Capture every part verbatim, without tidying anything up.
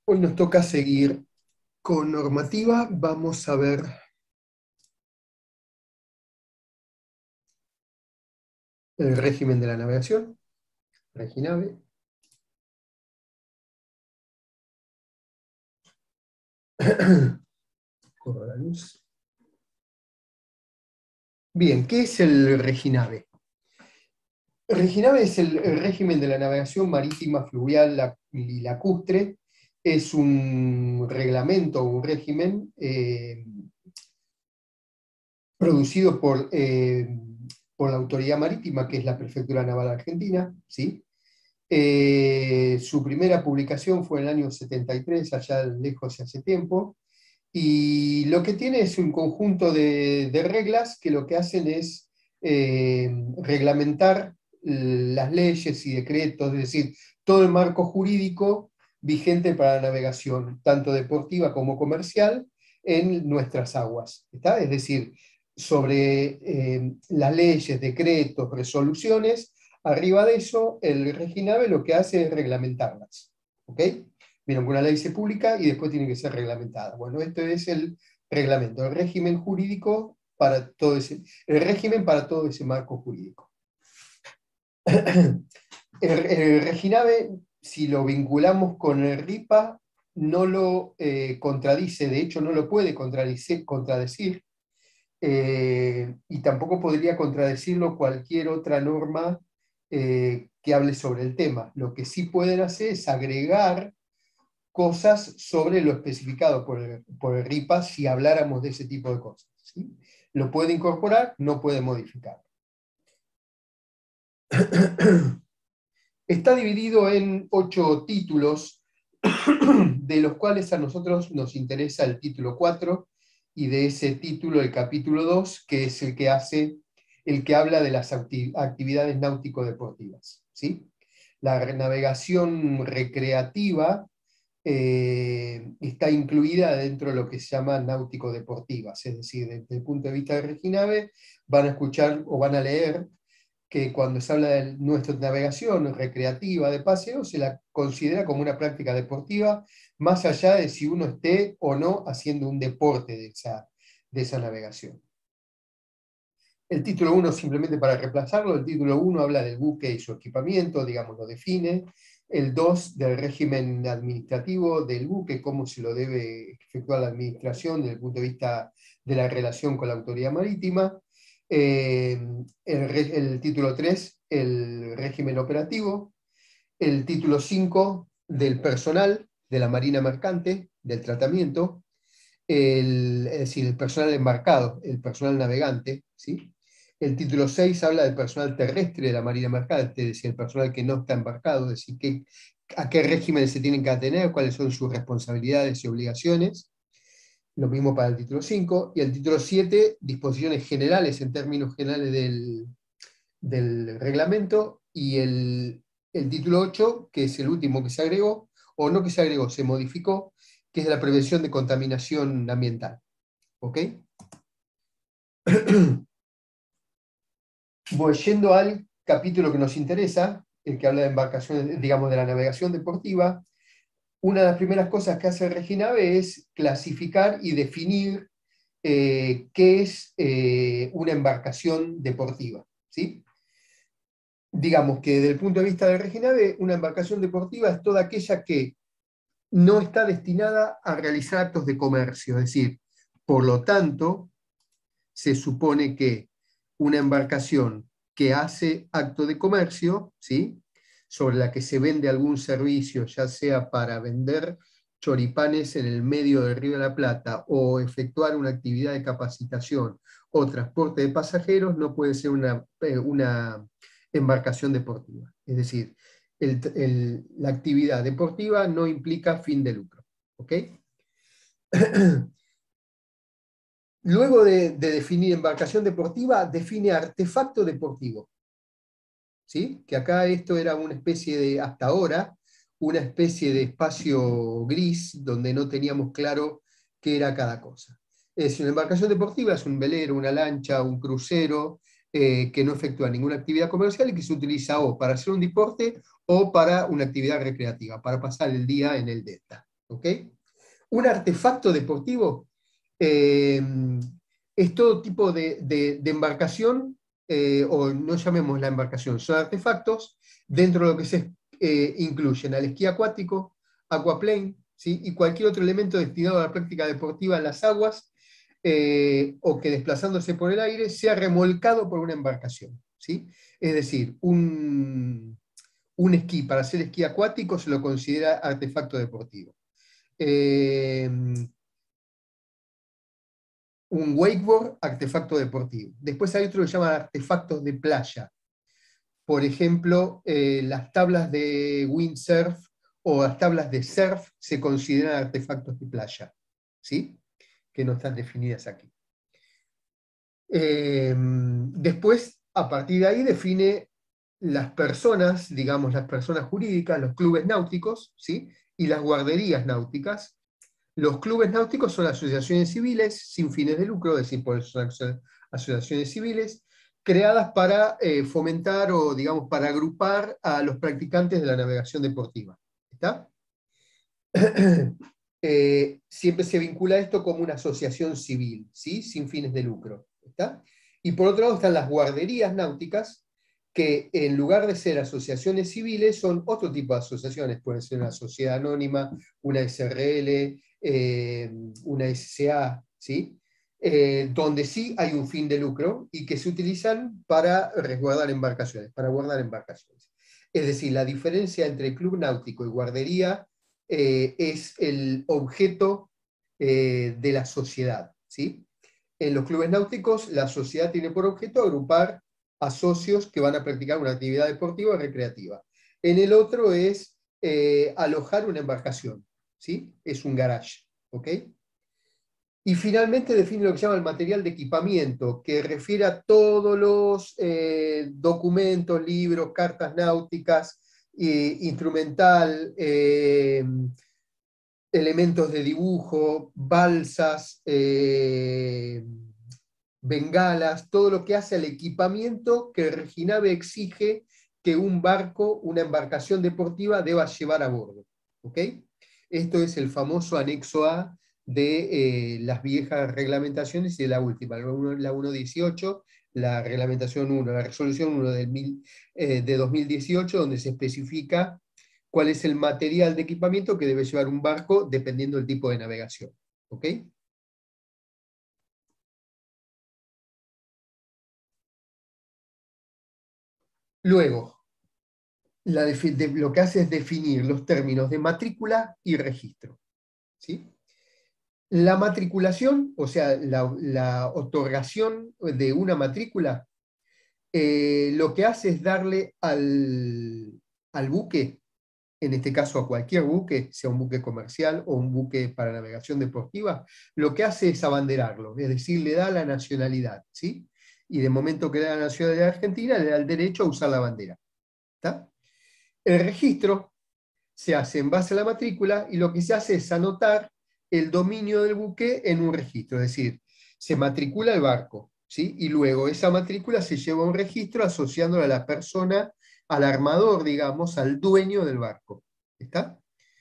Hoy nos toca seguir con normativa. Vamos a ver el régimen de la navegación, Reginave. Corro la luz. Bien, ¿qué es el Reginave? El Reginave es el, el régimen de la navegación marítima, fluvial la- y lacustre. Es un reglamento, un régimen eh, producido por, eh, por la Autoridad Marítima, que es la Prefectura Naval Argentina, ¿sí? Eh, su primera publicación fue en el año setenta y tres, allá lejos y hace tiempo, y lo que tiene es un conjunto de, de reglas que lo que hacen es eh, reglamentar las leyes y decretos, es decir, todo el marco jurídico vigente para la navegación, tanto deportiva como comercial, en nuestras aguas. ¿Está? Es decir, sobre eh, las leyes, decretos, resoluciones. Arriba de eso, el Reginave lo que hace es reglamentarlas. ¿Ok? Vieron que una ley se publica y después tiene que ser reglamentada. Bueno, esto es el reglamento, el régimen jurídico para todo ese, el régimen para todo ese marco jurídico. El, el Reginave, si lo vinculamos con el RIPA, no lo eh, contradice, de hecho no lo puede contradecir, contradecir eh, y tampoco podría contradecirlo cualquier otra norma eh, que hable sobre el tema. Lo que sí pueden hacer es agregar cosas sobre lo especificado por el, por el RIPA si habláramos de ese tipo de cosas. ¿Sí? Lo puede incorporar, no puede modificar. Está dividido en ocho títulos, de los cuales a nosotros nos interesa el título cuatro, y de ese título el capítulo dos, que es el que hace, el que habla de las actividades náutico-deportivas. ¿Sí? La navegación recreativa eh, está incluida dentro de lo que se llama náutico-deportivas, es decir, desde el punto de vista de Reginave, van a escuchar o van a leer que cuando se habla de nuestra navegación recreativa de paseo, se la considera como una práctica deportiva, más allá de si uno esté o no haciendo un deporte de esa, de esa navegación. El título uno, simplemente para reemplazarlo, el título uno habla del buque y su equipamiento, digamos, lo define. El dos, del régimen administrativo del buque, cómo se lo debe efectuar la administración desde el punto de vista de la relación con la autoridad marítima. Eh, el, el título tres, el régimen operativo. El título cinco, del personal de la marina mercante, del tratamiento. El, es decir, el personal embarcado, el personal navegante, ¿sí? El título seis habla del personal terrestre de la marina mercante, es decir, el personal que no está embarcado, es decir, que, a qué régimen se tienen que atener, cuáles son sus responsabilidades y obligaciones. Lo mismo para el título cinco. Y el título siete, disposiciones generales en términos generales del, del reglamento. Y el, el título ocho, que es el último que se agregó, o no que se agregó, se modificó, que es la prevención de contaminación ambiental. ¿Ok? Voy yendo al capítulo que nos interesa, el que habla de embarcaciones, digamos, de la navegación deportiva. Una de las primeras cosas que hace Reginave es clasificar y definir eh, qué es eh, una embarcación deportiva. ¿Sí? Digamos que desde el punto de vista de Reginave, una embarcación deportiva es toda aquella que no está destinada a realizar actos de comercio, es decir, por lo tanto, se supone que una embarcación que hace acto de comercio, ¿sí? Sobre la que se vende algún servicio, ya sea para vender choripanes en el medio del Río de la Plata o efectuar una actividad de capacitación o transporte de pasajeros, no puede ser una, eh, una embarcación deportiva. Es decir, el, el, la actividad deportiva no implica fin de lucro. ¿Ok? Luego de, de, definir embarcación deportiva, define artefacto deportivo. ¿Sí? Que acá esto era una especie de, hasta ahora, una especie de espacio gris donde no teníamos claro qué era cada cosa. Es una embarcación deportiva, es un velero, una lancha, un crucero, eh, que no efectúa ninguna actividad comercial y que se utiliza o para hacer un deporte o para una actividad recreativa, para pasar el día en el delta. ¿ok? Un artefacto deportivo eh, es todo tipo de, de, de embarcación, eh, o no llamemos la embarcación, son artefactos dentro de lo que se eh, incluyen al esquí acuático, aquaplane, ¿sí? Y cualquier otro elemento destinado a la práctica deportiva en las aguas, eh, o que desplazándose por el aire sea remolcado por una embarcación, ¿sí? Es decir, un, un esquí para hacer esquí acuático se lo considera artefacto deportivo. Eh, un wakeboard, artefacto deportivo. Después hay otro que se llama artefactos de playa. Por ejemplo, eh, las tablas de windsurf o las tablas de surf se consideran artefactos de playa, ¿sí? Que no están definidas aquí. Eh, después, a partir de ahí, define las personas, digamos, las personas jurídicas, los clubes náuticos, ¿sí? Y las guarderías náuticas. Los clubes náuticos son asociaciones civiles sin fines de lucro, es decir, por eso son asociaciones civiles, creadas para eh, fomentar o, digamos, para agrupar a los practicantes de la navegación deportiva. ¿Está? eh, siempre se vincula esto como una asociación civil, ¿sí? Sin fines de lucro. ¿Está? Y por otro lado están las guarderías náuticas, que en lugar de ser asociaciones civiles son otro tipo de asociaciones, pueden ser una sociedad anónima, una S R L, eh, una S C A, ¿sí? Eh, donde sí hay un fin de lucro y que se utilizan para resguardar embarcaciones, para guardar embarcaciones. Es decir, la diferencia entre club náutico y guardería eh, es el objeto eh, de la sociedad, ¿sí? En los clubes náuticos, la sociedad tiene por objeto agrupar a socios que van a practicar una actividad deportiva o recreativa. En el otro es eh, alojar una embarcación, ¿sí? Es un garage, ¿ok? Y finalmente define lo que se llama el material de equipamiento, que refiere a todos los eh, documentos, libros, cartas náuticas, eh, instrumental, eh, elementos de dibujo, balsas, eh, bengalas, todo lo que hace al equipamiento que Reginave exige que un barco, una embarcación deportiva deba llevar a bordo. ¿Ok? Esto es el famoso anexo A de eh, las viejas reglamentaciones y de la última, la uno punto dieciocho, la reglamentación uno, la resolución uno del mil, eh, de dos mil dieciocho, donde se especifica cuál es el material de equipamiento que debe llevar un barco dependiendo del tipo de navegación. ¿Ok? Luego, la de, lo que hace es definir los términos de matrícula y registro, ¿sí? La matriculación, o sea, la, la otorgación de una matrícula, eh, lo que hace es darle al, al buque, en este caso a cualquier buque, sea un buque comercial o un buque para navegación deportiva, lo que hace es abanderarlo, es decir, le da la nacionalidad, ¿sí? Y de momento que le da la nacionalidad argentina, le da el derecho a usar la bandera. ¿Está? El registro se hace en base a la matrícula y lo que se hace es anotar el dominio del buque en un registro, es decir, se matricula el barco, ¿sí? Y luego esa matrícula se lleva a un registro asociándola a la persona, al armador, digamos, al dueño del barco. ¿Está?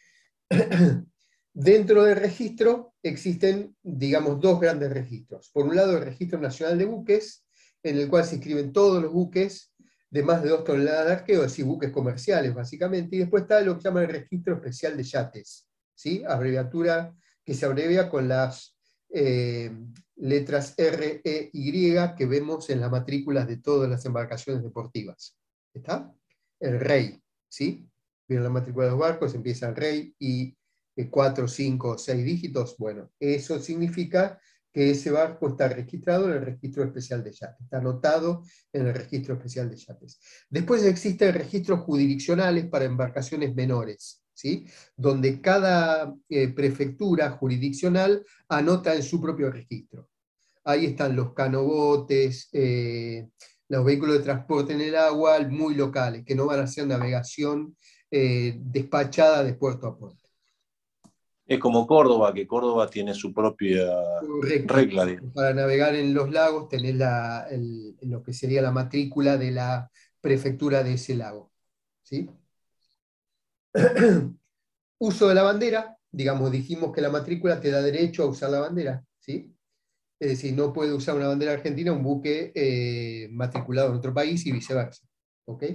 Dentro del registro existen, digamos, dos grandes registros. Por un lado, el Registro Nacional de Buques, en el cual se inscriben todos los buques de más de dos toneladas de arqueo, es decir, buques comerciales, básicamente, y después está lo que se llama el Registro Especial de Yates, ¿sí? Abreviatura que se abrevia con las eh, letras R, E, Y que vemos en las matrículas de todas las embarcaciones deportivas. ¿Está? El rey, ¿sí? Vieron la matrícula de los barcos, empieza el rey y cuatro, cinco, seis dígitos, bueno, eso significa que ese barco está registrado en el registro especial de yates, está anotado en el registro especial de yates. Después existen registros jurisdiccionales para embarcaciones menores, ¿sí? Donde cada eh, prefectura jurisdiccional anota en su propio registro. Ahí están los canobotes, eh, los vehículos de transporte en el agua muy locales, que no van a hacer navegación eh, despachada de puerto a puerto. Es como Córdoba, que Córdoba tiene su propia Correcto. regla. De... Para navegar en los lagos tenés la, el, lo que sería la matrícula de la prefectura de ese lago. ¿Sí? Uso de la bandera. digamos, dijimos que la matrícula te da derecho a usar la bandera, ¿sí? Es decir, no puede usar una bandera argentina un buque eh, matriculado en otro país y viceversa, ¿ok?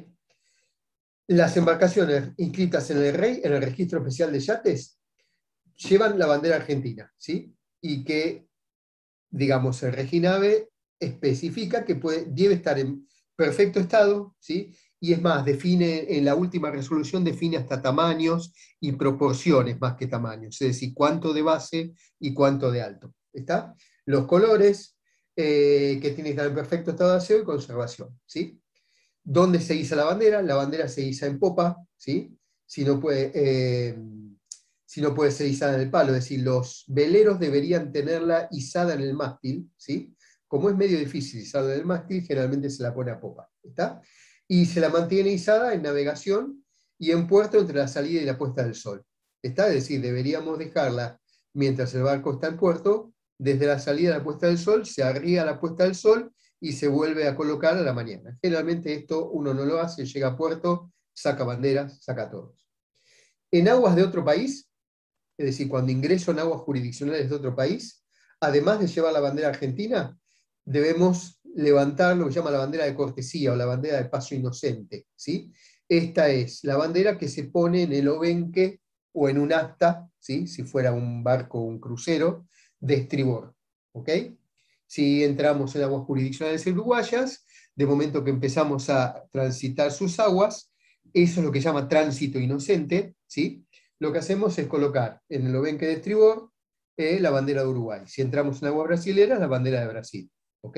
Las embarcaciones inscritas en el R E I, en el Registro Especial de Yates, llevan la bandera argentina, ¿sí? Y que, digamos, el Reginave especifica que puede, debe estar en perfecto estado, ¿sí? Y es más, define, en la última resolución define hasta tamaños y proporciones más que tamaños, es decir, cuánto de base y cuánto de alto, ¿está? Los colores, eh, que tienen que estar en perfecto estado de aseo y conservación, ¿sí? ¿Dónde se iza la bandera? La bandera se iza en popa, ¿sí? Si no puede, eh, si no puede ser izada en el palo, es decir, los veleros deberían tenerla izada en el mástil, ¿sí? Como es medio difícil izarla en el mástil, generalmente se la pone a popa, ¿está? Y se la mantiene izada en navegación y en puerto entre la salida y la puesta del sol, ¿está? Es decir, deberíamos dejarla mientras el barco está en puerto, desde la salida a la puesta del sol, se arriba a la puesta del sol y se vuelve a colocar a la mañana. Generalmente esto uno no lo hace, llega a puerto, saca banderas, saca todos. En aguas de otro país, es decir, cuando ingreso en aguas jurisdiccionales de otro país, además de llevar la bandera argentina, debemos levantar lo que se llama la bandera de cortesía o la bandera de paso inocente, ¿sí? Esta es la bandera que se pone en el obenque o en un asta, ¿sí? Si fuera un barco o un crucero, de estribor, ¿ok? Si entramos en aguas jurisdiccionales uruguayas, de momento que empezamos a transitar sus aguas, eso es lo que se llama tránsito inocente, ¿sí? Lo que hacemos es colocar en el obenque de estribor eh, la bandera de Uruguay. Si entramos en aguas brasileras, la bandera de Brasil, ¿ok?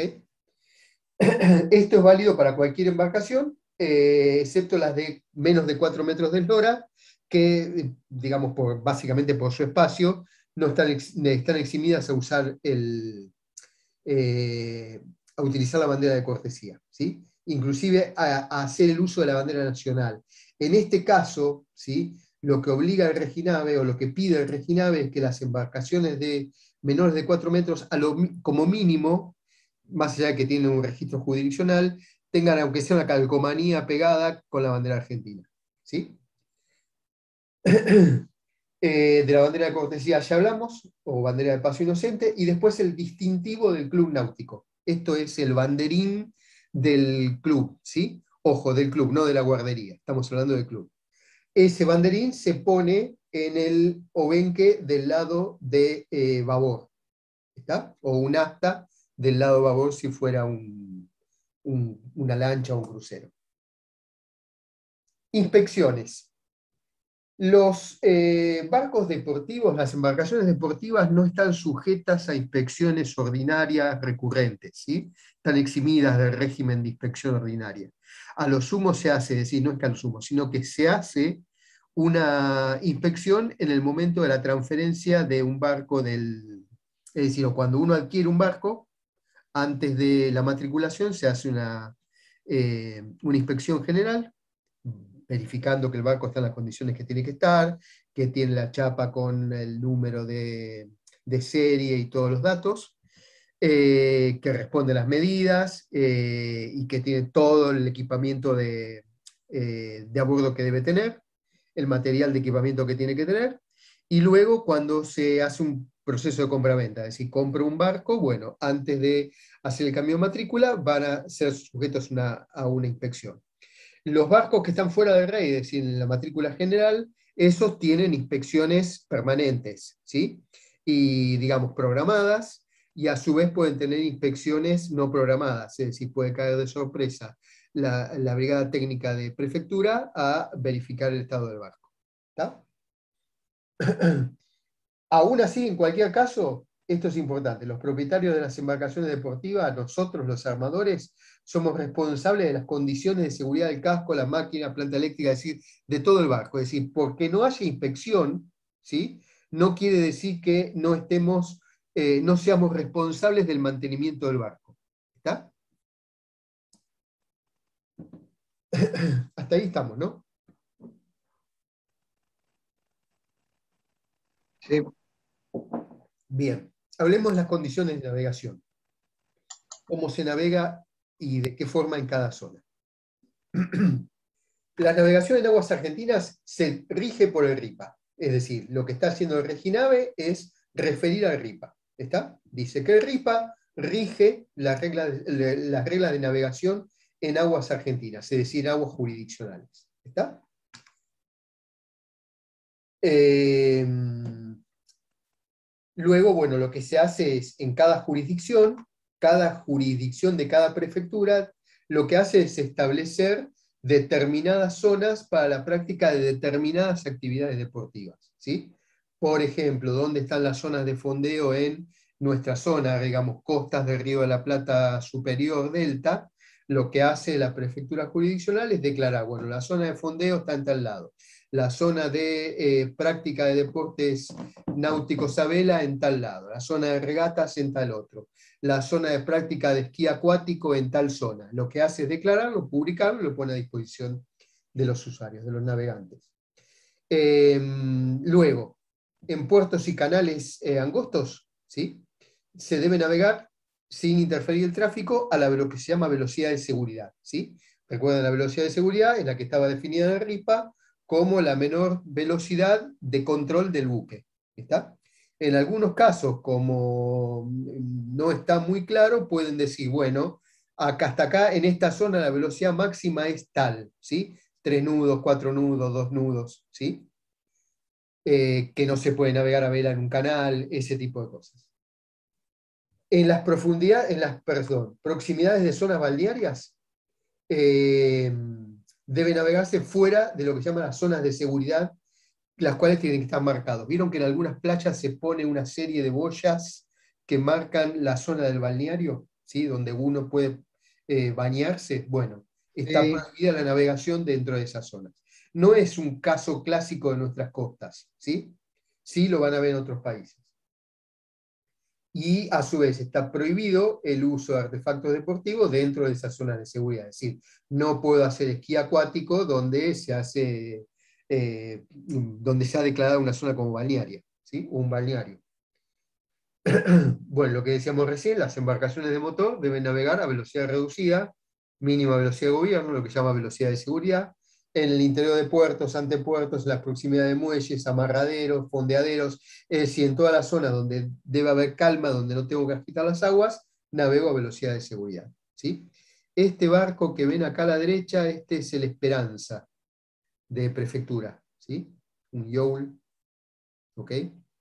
Esto es válido para cualquier embarcación, eh, excepto las de menos de cuatro metros de eslora, que, digamos, por, básicamente por su espacio, no están, ex, están eximidas a usar el, eh, a utilizar la bandera de cortesía, ¿sí? Inclusive a, a hacer el uso de la bandera nacional. En este caso, ¿sí? Lo que obliga el Reginave o lo que pide el Reginave es que las embarcaciones de menores de cuatro metros, a lo, como mínimo, más allá de que tienen un registro jurisdiccional, tengan aunque sea una calcomanía pegada con la bandera argentina, ¿sí? Eh, de la bandera de cortesía ya hablamos, o bandera de paso inocente, y después el distintivo del club náutico. Esto es el banderín del club, ¿sí? Ojo, del club, no de la guardería, estamos hablando del club. Ese banderín se pone en el obenque del lado de eh, babor, ¿está? O un asta del lado babor si fuera un, un, una lancha o un crucero. Inspecciones. Los eh, barcos deportivos, las embarcaciones deportivas no están sujetas a inspecciones ordinarias recurrentes, ¿sí? Están eximidas del régimen de inspección ordinaria. A lo sumo se hace, es decir, no es que a lo sumo, sino que se hace una inspección en el momento de la transferencia de un barco del... Es decir, cuando uno adquiere un barco, antes de la matriculación se hace una, eh, una inspección general, verificando que el barco está en las condiciones que tiene que estar, que tiene la chapa con el número de, de serie y todos los datos, eh, que responde a las medidas eh, y que tiene todo el equipamiento de, eh, de a bordo que debe tener, el material de equipamiento que tiene que tener, y luego cuando se hace un proceso de compra-venta, es decir, compro un barco, bueno, antes de hacer el cambio de matrícula van a ser sujetos una, a una inspección. Los barcos que están fuera del R E I, es decir, en la matrícula general, esos tienen inspecciones permanentes, ¿sí? Y, digamos, programadas, y a su vez pueden tener inspecciones no programadas, es decir, puede caer de sorpresa la, la brigada técnica de prefectura a verificar el estado del barco. ¿Está? Aún así, en cualquier caso, esto es importante, los propietarios de las embarcaciones deportivas, nosotros los armadores, somos responsables de las condiciones de seguridad del casco, la máquina, planta eléctrica, es decir, de todo el barco. Es decir, porque no haya inspección, ¿sí? No quiere decir que no estemos, eh, no seamos responsables del mantenimiento del barco. ¿Está? Hasta ahí estamos, ¿no? Sí. Bien, hablemos de las condiciones de navegación. Cómo se navega y de qué forma en cada zona. La navegación en aguas argentinas se rige por el RIPA, Es decir, lo que está haciendo el Reginave es referir al RIPA. ¿Está? Dice que el RIPA rige las reglas, las reglas de navegación en aguas argentinas, es decir, aguas jurisdiccionales. ¿Está? Eh, luego, bueno, lo que se hace es, en cada jurisdicción, cada jurisdicción de cada prefectura, lo que hace es establecer determinadas zonas para la práctica de determinadas actividades deportivas, ¿sí? Por ejemplo, ¿dónde están las zonas de fondeo en nuestra zona, digamos, costas del Río de la Plata Superior, Delta? Lo que hace la prefectura jurisdiccional es declarar, bueno, la zona de fondeo está en tal lado, la zona de eh, práctica de deportes náuticos a vela en tal lado, la zona de regatas en tal otro, la zona de práctica de esquí acuático en tal zona. Lo que hace es declararlo, publicarlo y lo pone a disposición de los usuarios, de los navegantes. Eh, luego, en puertos y canales eh, angostos, ¿sí? Se debe navegar sin interferir el tráfico a la, lo que se llama velocidad de seguridad, ¿sí? Recuerden, la velocidad de seguridad es la que estaba definida en el RIPA como la menor velocidad de control del buque. ¿Está? En algunos casos, como no está muy claro, pueden decir, bueno, acá hasta acá, en esta zona la velocidad máxima es tal, ¿sí? Tres nudos, cuatro nudos, dos nudos, ¿sí? Eh, que no se puede navegar a vela en un canal, ese tipo de cosas. En las profundidades, en las, perdón, proximidades de zonas balnearias, eh, debe navegarse fuera de lo que se llaman las zonas de seguridad, las cuales tienen que estar marcados. Vieron que en algunas playas se pone una serie de boyas que marcan la zona del balneario, ¿sí? Donde uno puede eh, bañarse. Bueno, está Sí. prohibida la navegación dentro de esas zonas. No es un caso clásico de nuestras costas, ¿sí? Sí lo van a ver en otros países. Y a su vez está prohibido el uso de artefactos deportivos dentro de esas zonas de seguridad. Es decir, no puedo hacer esquí acuático donde se hace, eh, donde se ha declarado una zona como balnearia, ¿sí? Un balneario. Bueno, lo que decíamos recién, las embarcaciones de motor deben navegar a velocidad reducida, mínima velocidad de gobierno, lo que se llama velocidad de seguridad, en el interior de puertos, antepuertos, en las proximidades de muelles, amarraderos, fondeaderos, es decir, en toda la zona donde debe haber calma, donde no tengo que agitar las aguas, navego a velocidad de seguridad, ¿sí? Este barco que ven acá a la derecha, este es el Esperanza, de prefectura, ¿sí? Un yawl, ¿ok?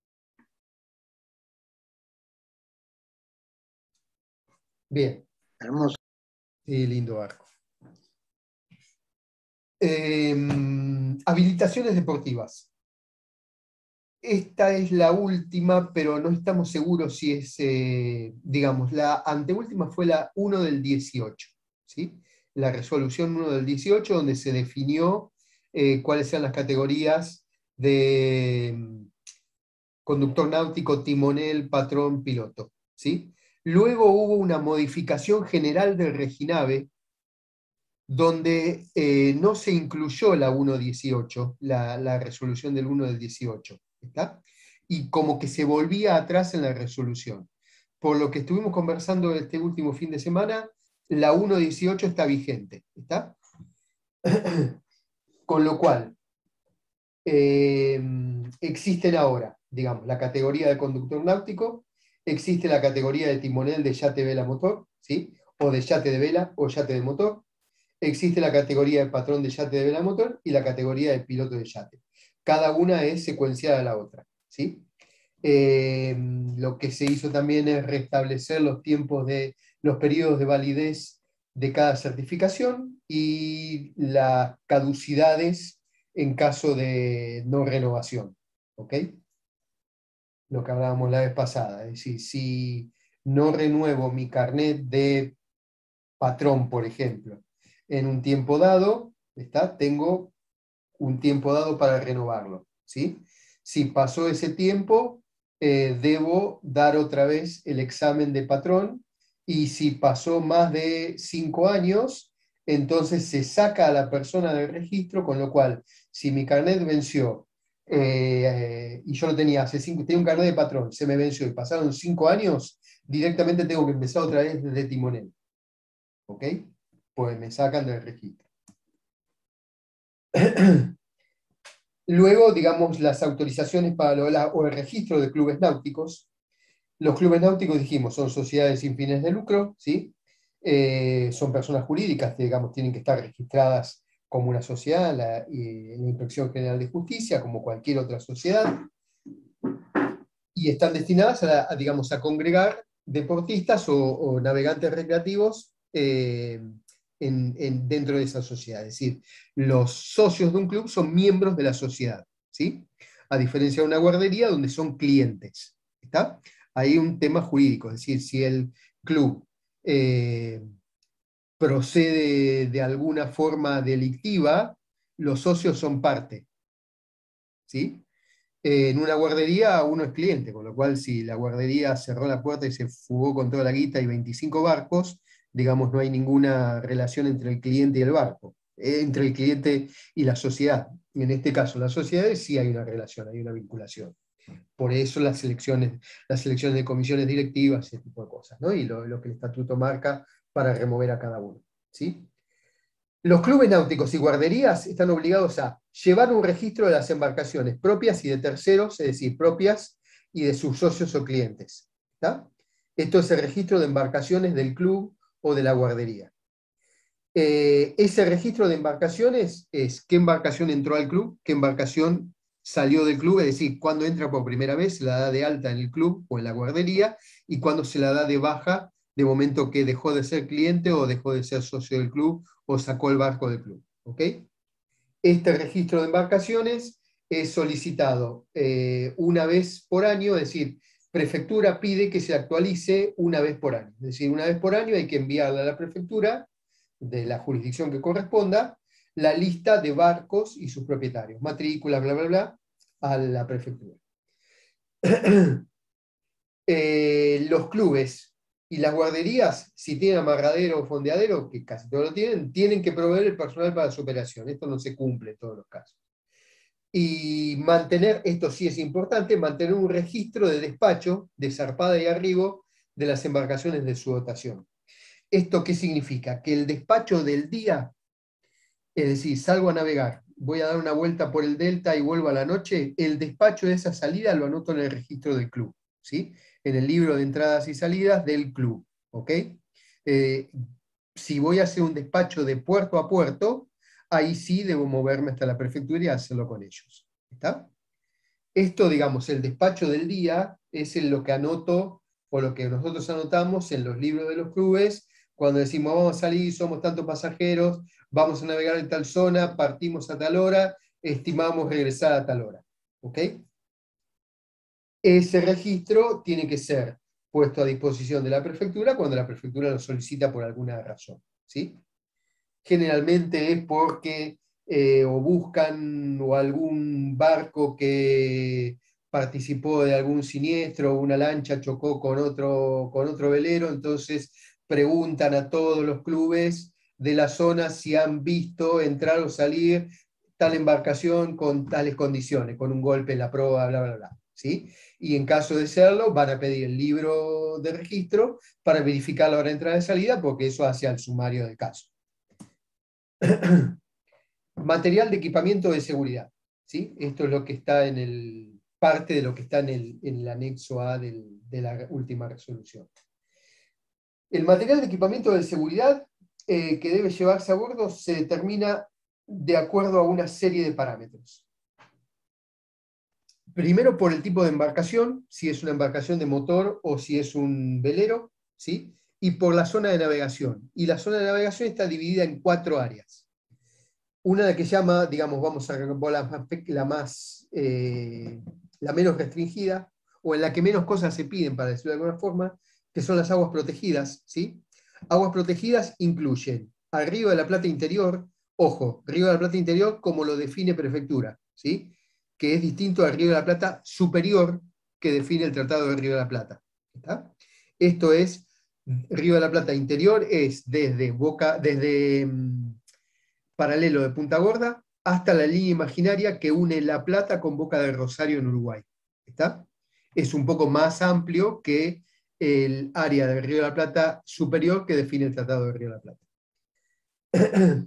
Bien. Hermoso. Sí, lindo barco. Eh, habilitaciones deportivas. Esta es la última, pero no estamos seguros si es, eh, digamos, la anteúltima fue la uno del dieciocho, ¿sí? La resolución uno del dieciocho, donde se definió eh, cuáles eran las categorías de mm, conductor náutico, timonel, patrón, piloto, ¿sí? Luego hubo una modificación general del Reginave, donde eh, no se incluyó la uno dieciocho, la, la resolución del uno del dieciocho, ¿está? Y como que se volvía atrás en la resolución. Por lo que estuvimos conversando este último fin de semana, la uno dieciocho está vigente, ¿está? Con lo cual, eh, existen ahora, digamos, la categoría de conductor náutico, existe la categoría de timonel de yate vela motor, ¿sí? O de yate de vela o yate de motor. Existe la categoría de patrón de yate de vela motor y la categoría de piloto de yate. Cada una es secuenciada a la otra, ¿sí? Eh, lo que se hizo también es restablecer los tiempos de los periodos de validez de cada certificación y las caducidades en caso de no renovación, ¿ok? Lo que hablábamos la vez pasada, es decir, si no renuevo mi carnet de patrón, por ejemplo, en un tiempo dado, ¿está? Tengo un tiempo dado para renovarlo, ¿sí? Si pasó ese tiempo, eh, debo dar otra vez el examen de patrón, y si pasó más de cinco años, entonces se saca a la persona del registro, con lo cual, si mi carnet venció, eh, y yo lo tenía hace cinco, tenía un carnet de patrón, se me venció y pasaron cinco años, directamente tengo que empezar otra vez desde timonel. ¿Ok? Pues me sacan del registro. Luego, digamos, las autorizaciones para lo, la, o el registro de clubes náuticos. Los clubes náuticos, dijimos, son sociedades sin fines de lucro, ¿sí? Eh, son personas jurídicas que, digamos, tienen que estar registradas como una sociedad en la, en la Inspección General de Justicia, como cualquier otra sociedad, y están destinadas a, a digamos, a congregar deportistas o, o navegantes recreativos eh, en, en, dentro de esa sociedad. Es decir, los socios de un club son miembros de la sociedad, ¿sí? A diferencia de una guardería donde son clientes, ¿está? Hay un tema jurídico, es decir, si el club eh, procede de alguna forma delictiva, los socios son parte, ¿sí? Eh, en una guardería uno es cliente, con lo cual si la guardería cerró la puerta y se fugó con toda la guita y veinticinco barcos, digamos, no hay ninguna relación entre el cliente y el barco, eh, entre el cliente y la sociedad. Y en este caso, las sociedades sí hay una relación, hay una vinculación. Por eso las elecciones, las elecciones de comisiones directivas, ese tipo de cosas, ¿no? Y lo, lo que el estatuto marca para remover a cada uno, ¿sí? Los clubes náuticos y guarderías están obligados a llevar un registro de las embarcaciones propias y de terceros, es decir, propias y de sus socios o clientes, ¿está? Esto es el registro de embarcaciones del club o de la guardería. Eh, ese registro de embarcaciones es qué embarcación entró al club, qué embarcación salió del club, es decir, cuando entra por primera vez, se la da de alta en el club o en la guardería, y cuando se la da de baja de momento que dejó de ser cliente o dejó de ser socio del club o sacó el barco del club. ¿Ok? Este registro de embarcaciones es solicitado eh, una vez por año, es decir, prefectura pide que se actualice una vez por año. Es decir, una vez por año hay que enviarle a la prefectura de la jurisdicción que corresponda la lista de barcos y sus propietarios, matrículas, bla, bla, bla, a la prefectura. eh, los clubes y las guarderías, si tienen amarradero o fondeadero, que casi todos lo tienen, tienen que proveer el personal para su operación. Esto no se cumple en todos los casos. Y mantener, esto sí es importante, mantener un registro de despacho, de zarpada y arribo de las embarcaciones de su dotación. ¿Esto qué significa? Que el despacho del día, es decir, salgo a navegar, voy a dar una vuelta por el delta y vuelvo a la noche, el despacho de esa salida lo anoto en el registro del club, ¿sí? En el libro de entradas y salidas del club, ¿ok? Eh, si voy a hacer un despacho de puerto a puerto, ahí sí debo moverme hasta la prefectura y hacerlo con ellos, ¿está? Esto, digamos, el despacho del día es en lo que anoto, o lo que nosotros anotamos en los libros de los clubes, cuando decimos vamos a salir, somos tantos pasajeros, vamos a navegar en tal zona, partimos a tal hora, estimamos regresar a tal hora. ¿Ok? Ese registro tiene que ser puesto a disposición de la prefectura cuando la prefectura lo solicita por alguna razón, ¿sí? Generalmente es porque eh, o buscan o algún barco que participó de algún siniestro, una lancha chocó con otro, con otro velero, entonces preguntan a todos los clubes de la zona si han visto entrar o salir tal embarcación con tales condiciones, con un golpe en la proa, bla, bla, bla. ¿Sí? Y en caso de serlo, van a pedir el libro de registro para verificar la hora de entrada y salida, porque eso hace al sumario del caso. Material de equipamiento de seguridad, ¿sí? Esto es lo que está en el, parte de lo que está en el, en el anexo A del, de la última resolución. El material de equipamiento de seguridad eh, que debe llevarse a bordo se determina de acuerdo a una serie de parámetros. Primero por el tipo de embarcación, si es una embarcación de motor o si es un velero, ¿sí? Y por la zona de navegación. Y la zona de navegación está dividida en cuatro áreas. Una que se llama, digamos, vamos a la más, la, más eh, la menos restringida, o en la que menos cosas se piden, para decirlo de alguna forma, que son las aguas protegidas, ¿sí? Aguas protegidas incluyen al Río de la Plata interior, ojo, Río de la Plata interior como lo define prefectura, ¿sí? Que es distinto al Río de la Plata superior que define el Tratado del Río de la Plata. ¿Está? Esto es, Río de la Plata interior es desde Boca, desde paralelo de Punta Gorda hasta la línea imaginaria que une La Plata con Boca del Rosario en Uruguay. ¿Está? Es un poco más amplio que el área del Río de la Plata superior que define el Tratado del Río de la Plata.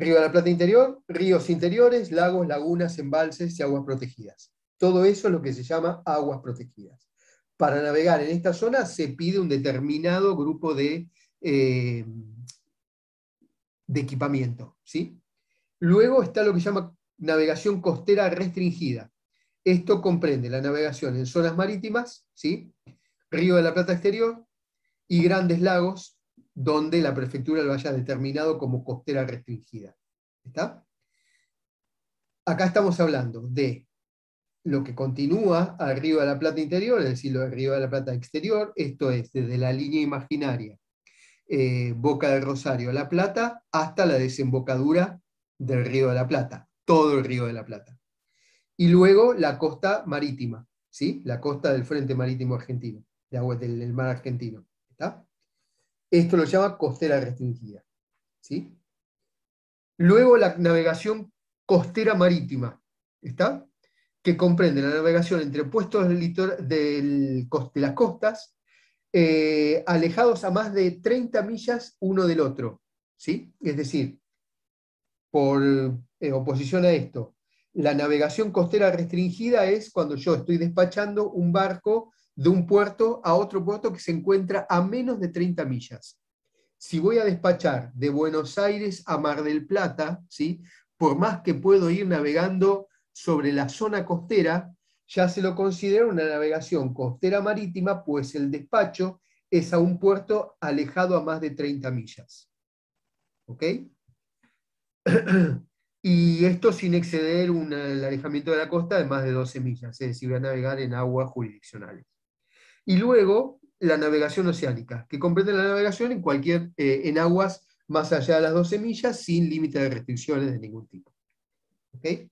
Río de la Plata interior, ríos interiores, lagos, lagunas, embalses y aguas protegidas. Todo eso es lo que se llama aguas protegidas. Para navegar en esta zona se pide un determinado grupo de, eh, de equipamiento, ¿sí? Luego está lo que se llama navegación costera restringida. Esto comprende la navegación en zonas marítimas, ¿sí? Río de la Plata exterior y grandes lagos donde la prefectura lo haya determinado como costera restringida. ¿Está? Acá estamos hablando de lo que continúa al Río de la Plata interior, es decir, lo del Río de la Plata exterior, esto es desde la línea imaginaria eh, Boca del Rosario, La Plata, hasta la desembocadura del Río de la Plata, todo el Río de la Plata. Y luego la costa marítima, ¿sí? La costa del Frente Marítimo Argentino, de aguas del, del mar argentino. ¿Está? Esto lo llama costera restringida, ¿sí? Luego la navegación costera marítima, ¿está? Que comprende la navegación entre puestos del litor, del, de las costas, eh, alejados a más de treinta millas uno del otro, ¿sí? Es decir, por eh, oposición a esto, la navegación costera restringida es cuando yo estoy despachando un barco de un puerto a otro puerto que se encuentra a menos de treinta millas. Si voy a despachar de Buenos Aires a Mar del Plata, ¿sí? Por más que puedo ir navegando sobre la zona costera, ya se lo considera una navegación costera marítima, pues el despacho es a un puerto alejado a más de treinta millas. ¿Ok? Y esto sin exceder un, el alejamiento de la costa de más de doce millas, es decir, voy a navegar en aguas jurisdiccionales. Y luego la navegación oceánica, que comprende la navegación en, cualquier, eh, en aguas más allá de las doce millas, sin límite de restricciones de ningún tipo. ¿Okay?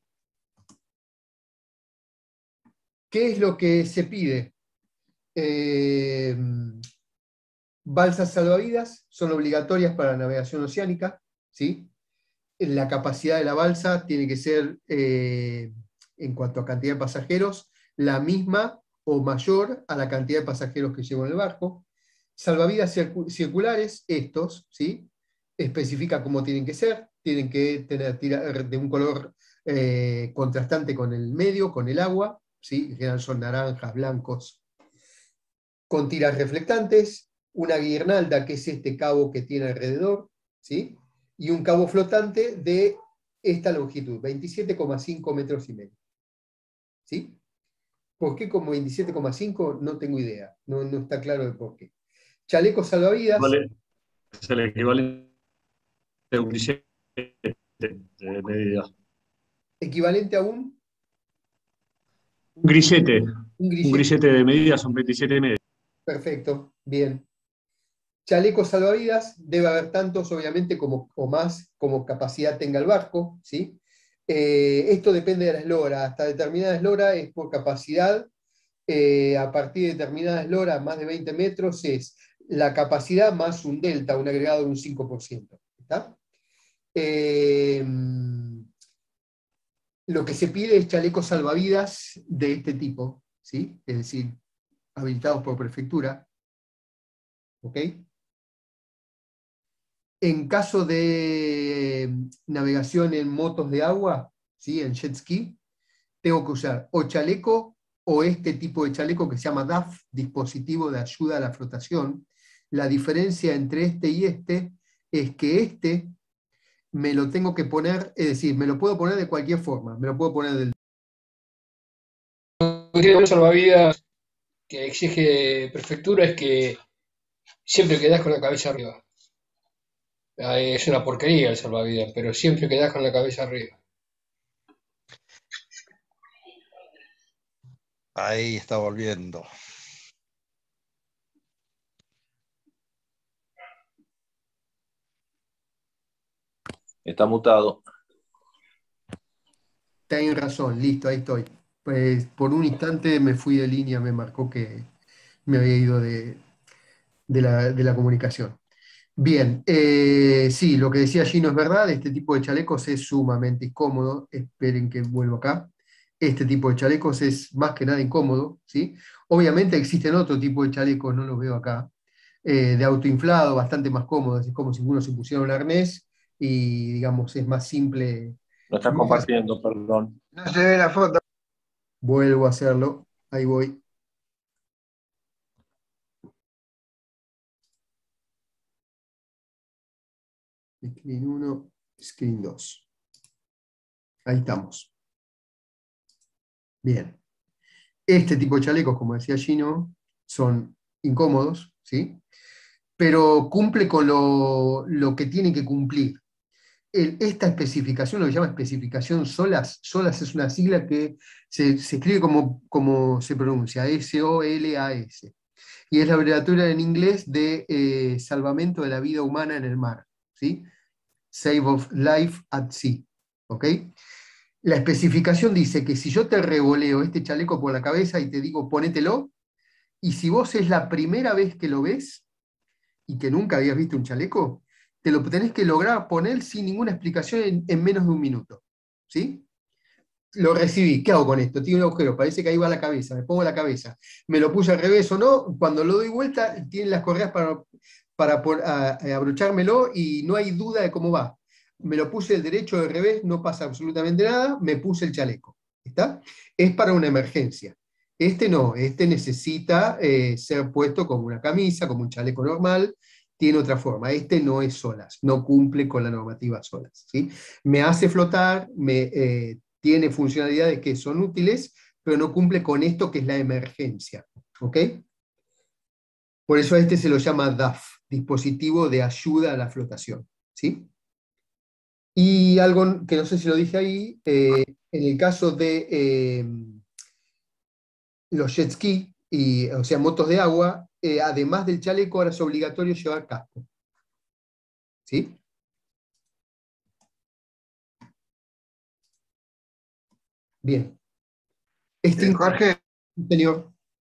¿Qué es lo que se pide? Eh, balsas salvavidas son obligatorias para la navegación oceánica, ¿sí? La capacidad de la balsa tiene que ser, eh, en cuanto a cantidad de pasajeros, la misma o mayor a la cantidad de pasajeros que lleva el barco. Salvavidas circulares, estos, ¿sí? Especifica cómo tienen que ser, tienen que tener tirar de un color eh, contrastante con el medio, con el agua, ¿sí? En general son naranjas, blancos, con tiras reflectantes, una guirnalda, que es este cabo que tiene alrededor, ¿sí? Y un cabo flotante de esta longitud, veintisiete coma cinco metros y medio. ¿Sí? ¿Por qué como veintisiete coma cinco? No tengo idea, no, no está claro de por qué. Chalecos salvavidas. Vale, es el equivalente a un grillete de medida. ¿Equivalente a un? Un grillete. Un grillete. Un grillete de medida son veintisiete y medio. Perfecto, bien. Chalecos salvavidas, debe haber tantos, obviamente, como, o más como capacidad tenga el barco, ¿sí? Eh, esto depende de la eslora. Hasta determinada eslora es por capacidad. Eh, a partir de determinada eslora, más de veinte metros, es la capacidad más un delta, un agregado de un cinco por ciento. ¿Está? Eh, lo que se pide es chalecos salvavidas de este tipo, ¿sí? Es decir, habilitados por prefectura. ¿Ok? En caso de navegación en motos de agua, ¿sí? En jet ski, tengo que usar o chaleco o este tipo de chaleco que se llama D A F, dispositivo de ayuda a la flotación. La diferencia entre este y este es que este me lo tengo que poner, es decir, me lo puedo poner de cualquier forma, me lo puedo poner del... El salvavidas que exige prefectura es que siempre quedás con la cabeza arriba. Es una porquería el salvavidas, pero siempre quedás con la cabeza arriba. Ahí está volviendo. Está mutado. Tienen razón, listo, ahí estoy. Pues por un instante me fui de línea, me marcó que me había ido de, de, la, de la comunicación. Bien, eh, sí, lo que decía Gino es verdad, este tipo de chalecos es sumamente incómodo, esperen que vuelvo acá. Este tipo de chalecos es más que nada incómodo, ¿sí? Obviamente existen otro tipo de chalecos, no los veo acá, eh, de autoinflado, bastante más cómodos, es como si uno se pusiera un arnés y digamos es más simple. No estás Más fácil. compartiendo, perdón. No se ve la foto. Vuelvo a hacerlo, ahí voy. Screen uno, Screen dos. Ahí estamos. Bien. Este tipo de chalecos, como decía Gino, son incómodos, ¿sí? Pero cumple con lo, lo que tiene que cumplir. El- esta especificación, lo que se llama especificación SOLAS, SOLAS es una sigla que se, se escribe como, como se pronuncia, S O L A S. Y es la abreviatura en inglés de eh, salvamento de la vida humana en el mar, ¿sí? Save of life at sea, ¿ok? La especificación dice que si yo te revoleo este chaleco por la cabeza y te digo ponételo, y si vos es la primera vez que lo ves y que nunca habías visto un chaleco, te lo tenés que lograr poner sin ninguna explicación en, en menos de un minuto, ¿sí? Lo recibí, ¿qué hago con esto? Tiene un agujero, parece que ahí va la cabeza, me pongo la cabeza, me lo puse al revés o no, cuando lo doy vuelta, tiene las correas para, para por- a- a abrochármelo y no hay duda de cómo va. Me lo puse del derecho o del revés, no pasa absolutamente nada, me puse el chaleco. ¿Está? Es para una emergencia. Este no, este necesita eh, ser puesto como una camisa, como un chaleco normal, tiene otra forma. Este no es SOLAS, no cumple con la normativa SOLAS, ¿sí? Me hace flotar, me, eh, tiene funcionalidades que son útiles, pero no cumple con esto que es la emergencia, ¿ok? Por eso a este se lo llama D A F, dispositivo de ayuda a la flotación, ¿sí? Y algo que no sé si lo dije ahí, eh, en el caso de eh, los jet ski, y, o sea, motos de agua, eh, además del chaleco, ahora es obligatorio llevar casco, ¿sí? Bien. Eh, Este, Jorge, señor.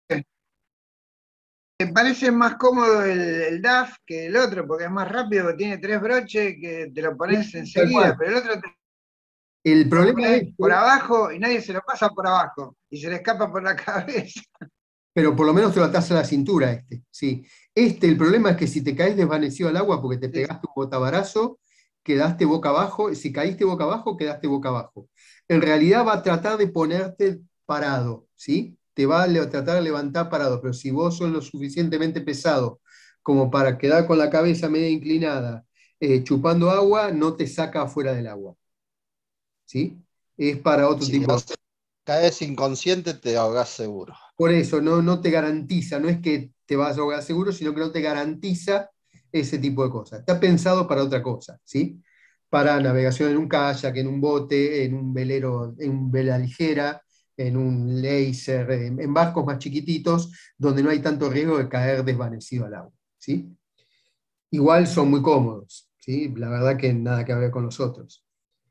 me parece más cómodo el, el D A F que el otro, porque es más rápido, porque tiene tres broches que te lo pones Tal enseguida, cual. pero el otro te El lo problema de pones por este, abajo y nadie se lo pasa por abajo y se le escapa por la cabeza. pero por lo menos te lo atás a la cintura este, sí. Este, el problema es que si te caes desvanecido al agua porque te Sí, pegaste un botabarazo, quedaste boca abajo, si caíste boca abajo, quedaste boca abajo. En realidad va a tratar de ponerte parado, ¿sí? Te va a le- tratar de levantar parado, pero si vos sos lo suficientemente pesado como para quedar con la cabeza media inclinada, eh, chupando agua, no te saca afuera del agua, ¿sí? Es para otro Si tipo de... quedás- caes inconsciente, te ahogás seguro. Por eso, no, no te garantiza, no es que te vas a ahogar seguro, sino que no te garantiza ese tipo de cosas. Está pensado para otra cosa, ¿sí? Para navegación en un kayak, en un bote, en un velero, en un vela ligera, en un laser, en, en barcos más chiquititos, donde no hay tanto riesgo de caer desvanecido al agua, ¿sí? Igual son muy cómodos, ¿sí? La verdad que nada que ver con los otros.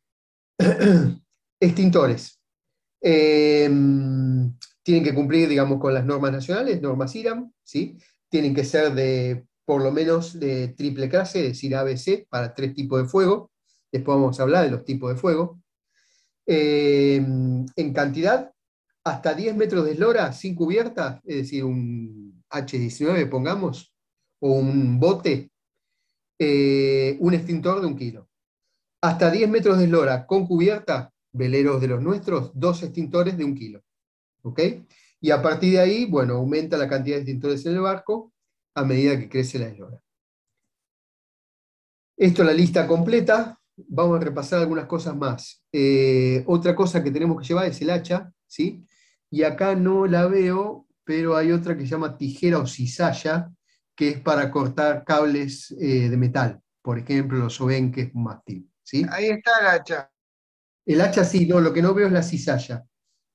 Extintores. Eh, tienen que cumplir, digamos, con las normas nacionales, normas IRAM, ¿sí? Tienen que ser de, por lo menos, de triple clase, es decir, A B C, para tres tipos de fuego. Después vamos a hablar de los tipos de fuego. Eh, en cantidad, hasta diez metros de eslora sin cubierta, es decir, un H diecinueve, pongamos, o un bote, eh, un extintor de un kilo. Hasta diez metros de eslora con cubierta, veleros de los nuestros, dos extintores de un kilo. ¿Ok? Y a partir de ahí, bueno, aumenta la cantidad de extintores en el barco a medida que crece la eslora. Esto es la lista completa. Vamos a repasar algunas cosas más. Eh, otra cosa que tenemos que llevar es el hacha, ¿sí? Y acá no la veo, pero hay otra que se llama tijera o cizalla, que es para cortar cables eh, de metal. Por ejemplo, los obenques, un mástil, ¿sí? ahí está el hacha. El hacha sí, no, lo que no veo es la cizalla.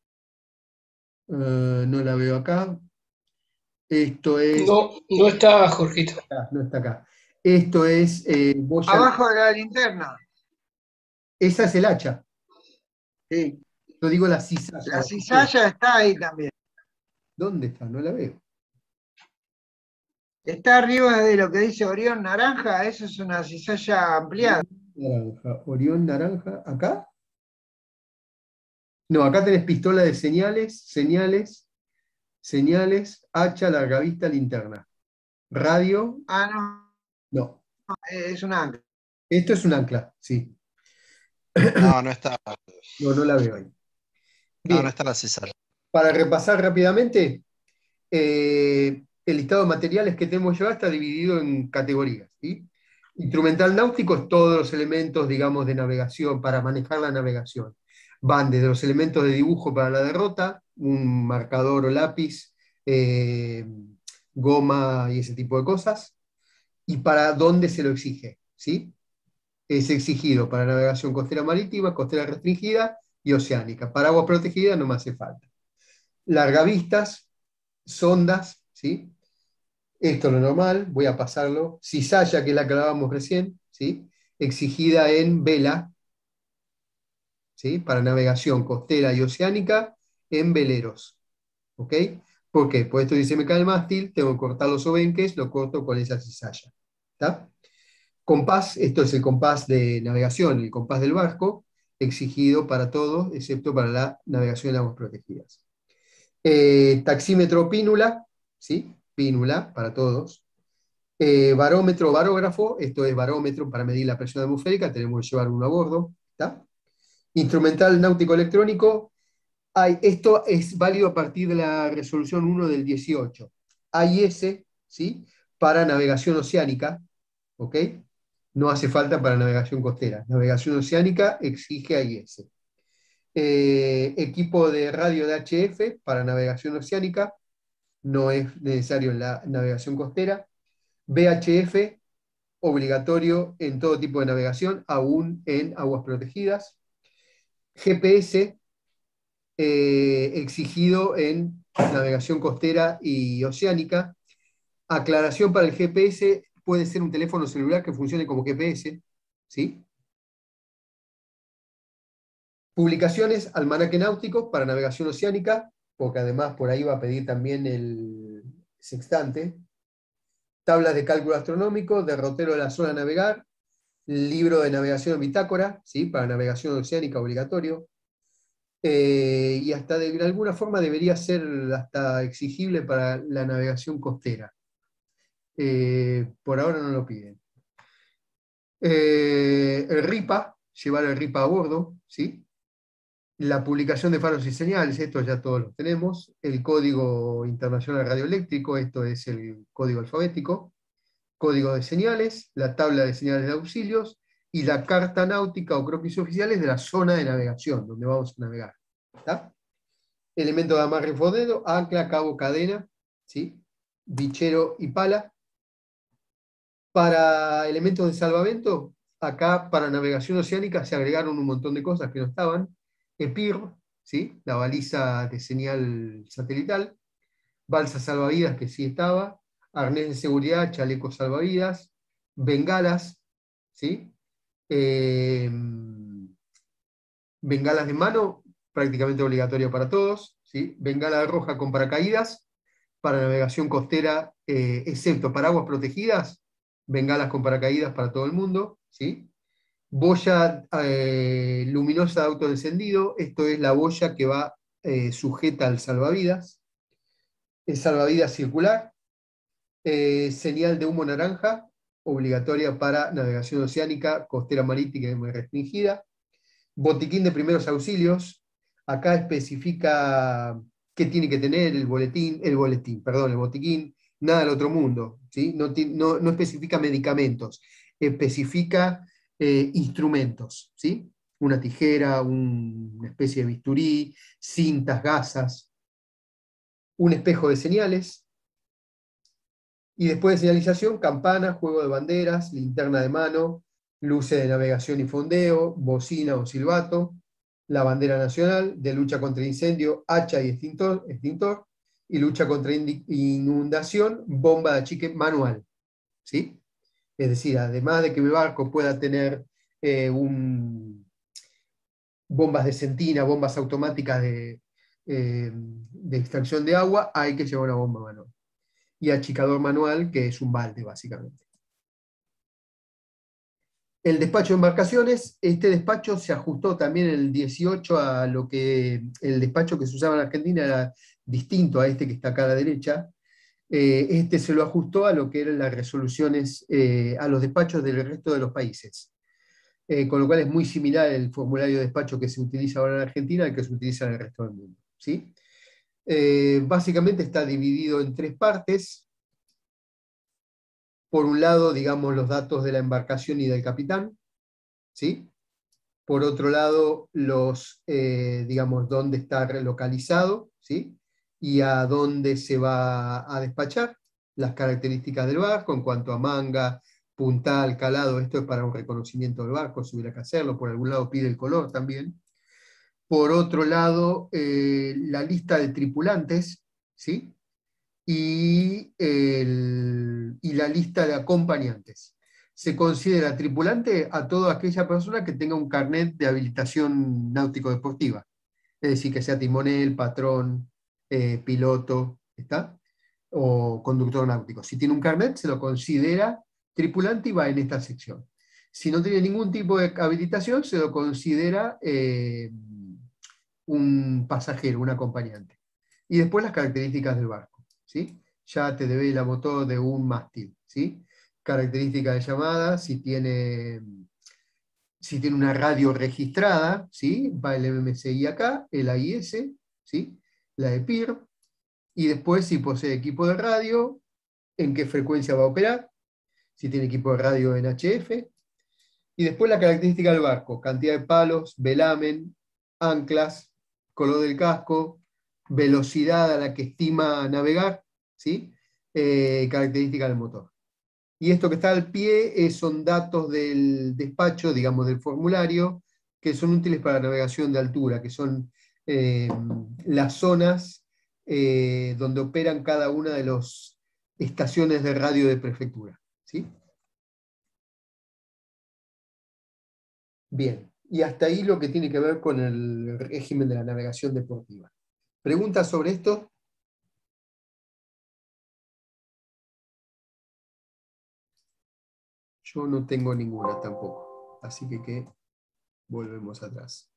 Eh, no la veo acá. Esto es... No, no está Jorgito. Ah, no está acá. Esto es eh, boya. Abajo de la linterna. Esa es el hacha. Sí. Yo digo la cizalla. La La cizalla está ahí también. ¿Dónde está? No la veo. Está arriba de lo que dice Orión naranja, eso es una cizalla ampliada. Naranja. Orión naranja. ¿Acá? No, acá tenés pistola de señales, señales, señales, hacha, largavista, linterna. Radio, Ah, no, no. es un ancla. Esto es un ancla, sí. No, no está. No, no la veo ahí. No, no Bien, está la cizalla. para repasar rápidamente, eh, el listado de materiales que tenemos ya está dividido en categorías, ¿sí? Instrumental náutico es todos los elementos, digamos, de navegación, para manejar la navegación. Van desde los elementos de dibujo para la derrota, un marcador o lápiz, eh, goma y ese tipo de cosas, y para dónde se lo exige, ¿sí? Es exigido para navegación costera marítima, costera restringida y oceánica. Para agua protegida no me hace falta. Largavistas, sondas, ¿sí? Esto es lo normal, voy a pasarlo. Cizalla, que es la que hablábamos recién, ¿sí? Exigida en vela, ¿sí? Para navegación costera y oceánica en veleros. ¿Ok? ¿Por qué? Pues esto dice, me cae el mástil, tengo que cortar los obenques, lo corto con esa cizalla. ¿Está? Compás, esto es el compás de navegación, el compás del barco, exigido para todos, excepto para la navegación en aguas protegidas. Eh, taxímetro pínula, ¿sí? Pínula para todos. Eh, barómetro, barógrafo, esto es barómetro para medir la presión atmosférica, tenemos que llevar uno a bordo. ¿Está? Instrumental náutico electrónico, hay, esto es válido a partir de la resolución uno del dieciocho. A I S, ¿sí? Para navegación oceánica, ¿ok? No hace falta para navegación costera. Navegación oceánica exige A I S. Eh, equipo de radio de H F para navegación oceánica, no es necesario en la navegación costera. V H F, obligatorio en todo tipo de navegación, aún en aguas protegidas. G P S, eh, exigido en navegación costera y oceánica. Aclaración para el G P S, puede ser un teléfono celular que funcione como G P S, ¿sí? Publicaciones, almanaque náutico para navegación oceánica, porque además por ahí va a pedir también el sextante. Tablas de cálculo astronómico, derrotero de la zona a navegar, libro de navegación en bitácora, ¿sí? Para navegación oceánica obligatorio. Eh, y hasta de, de alguna forma debería ser hasta exigible para la navegación costera. Eh, por ahora no lo piden. Eh, el RIPA, llevar el RIPA a bordo, ¿sí? La publicación de faros y señales, esto ya todos lo tenemos. El código internacional radioeléctrico, esto es el código alfabético. Código de señales, la tabla de señales de auxilios y la carta náutica o croquis oficiales de la zona de navegación, donde vamos a navegar. ¿Está? Elemento de amarre y fondeo, ancla, cabo, cadena, ¿sí? Bichero y pala. Para elementos de salvamento, acá para navegación oceánica se agregaron un montón de cosas que no estaban. E P I R, ¿sí? La baliza de señal satelital. Balsa salvavidas, que sí estaba. Arnés de seguridad, chalecos salvavidas. Bengalas, ¿sí? Eh, bengalas de mano, prácticamente obligatorio para todos, ¿sí? Bengala roja con paracaídas, para navegación costera, eh, excepto para aguas protegidas, bengalas con paracaídas para todo el mundo, ¿sí? Boya eh, luminosa de autoencendido, esto es la boya que va eh, sujeta al salvavidas. Es salvavidas circular. Eh, señal de humo naranja, obligatoria para navegación oceánica, costera marítima y muy restringida. Botiquín de primeros auxilios, acá especifica qué tiene que tener el boletín, el boletín, perdón, el botiquín, nada del otro mundo, ¿sí? No, no, no especifica medicamentos, especifica eh, instrumentos, ¿sí? Una tijera, un, una especie de bisturí, cintas, gasas, un espejo de señales, y después de señalización, campana, juego de banderas, linterna de mano, luces de navegación y fondeo, bocina o silbato, la bandera nacional, de lucha contra incendio, hacha y extintor, extintor y lucha contra inundación, bomba de achique manual, ¿sí? Es decir, además de que mi barco pueda tener eh, un, bombas de sentina, bombas automáticas de, eh, de extracción de agua, hay que llevar una bomba manual. Y achicador manual, que es un balde, básicamente. El despacho de embarcaciones, este despacho se ajustó también en el dieciocho a lo que el despacho que se usaba en Argentina era distinto a este que está acá a la derecha. Eh, este se lo ajustó a lo que eran las resoluciones, eh, a los despachos del resto de los países. eh, con lo cual es muy similar el formulario de despacho que se utiliza ahora en Argentina al que se utiliza en el resto del mundo, ¿sí? Eh, básicamente está dividido en tres partes. Por un lado, digamos, los datos de la embarcación y del capitán, ¿sí? Por otro lado, los, eh, digamos, dónde está localizado, ¿sí? Y a dónde se va a despachar, las características del barco en cuanto a manga, puntal, calado, esto es para un reconocimiento del barco, si hubiera que hacerlo, por algún lado pide el color también. Por otro lado, eh, la lista de tripulantes, ¿sí? Y, el, y la lista de acompañantes. Se considera tripulante a toda aquella persona que tenga un carnet de habilitación náutico-deportiva, es decir, que sea timonel, patrón, eh, piloto, ¿está? O conductor náutico. Si tiene un carnet, se lo considera tripulante y va en esta sección. Si no tiene ningún tipo de habilitación, se lo considera eh, un pasajero, un acompañante. Y después las características del barco, ¿sí? Ya te debe la motor de un mástil, ¿sí? Característica de llamada, si tiene, si tiene una radio registrada, ¿sí? Va el M M C I acá, el A I S, ¿sí? La E P I R, y después si posee equipo de radio, en qué frecuencia va a operar, si tiene equipo de radio en H F, y después la característica del barco, cantidad de palos, velamen, anclas, color del casco, velocidad a la que estima navegar, ¿sí? Eh, característica del motor. Y esto que está al pie eh, son datos del despacho, digamos, del formulario, que son útiles para navegación de altura, que son eh, las zonas eh, donde operan cada una de las estaciones de radio de prefectura, ¿sí? Bien, y hasta ahí lo que tiene que ver con el régimen de la navegación deportiva. ¿Preguntas sobre esto? Yo no tengo ninguna tampoco, así que, que volvemos atrás.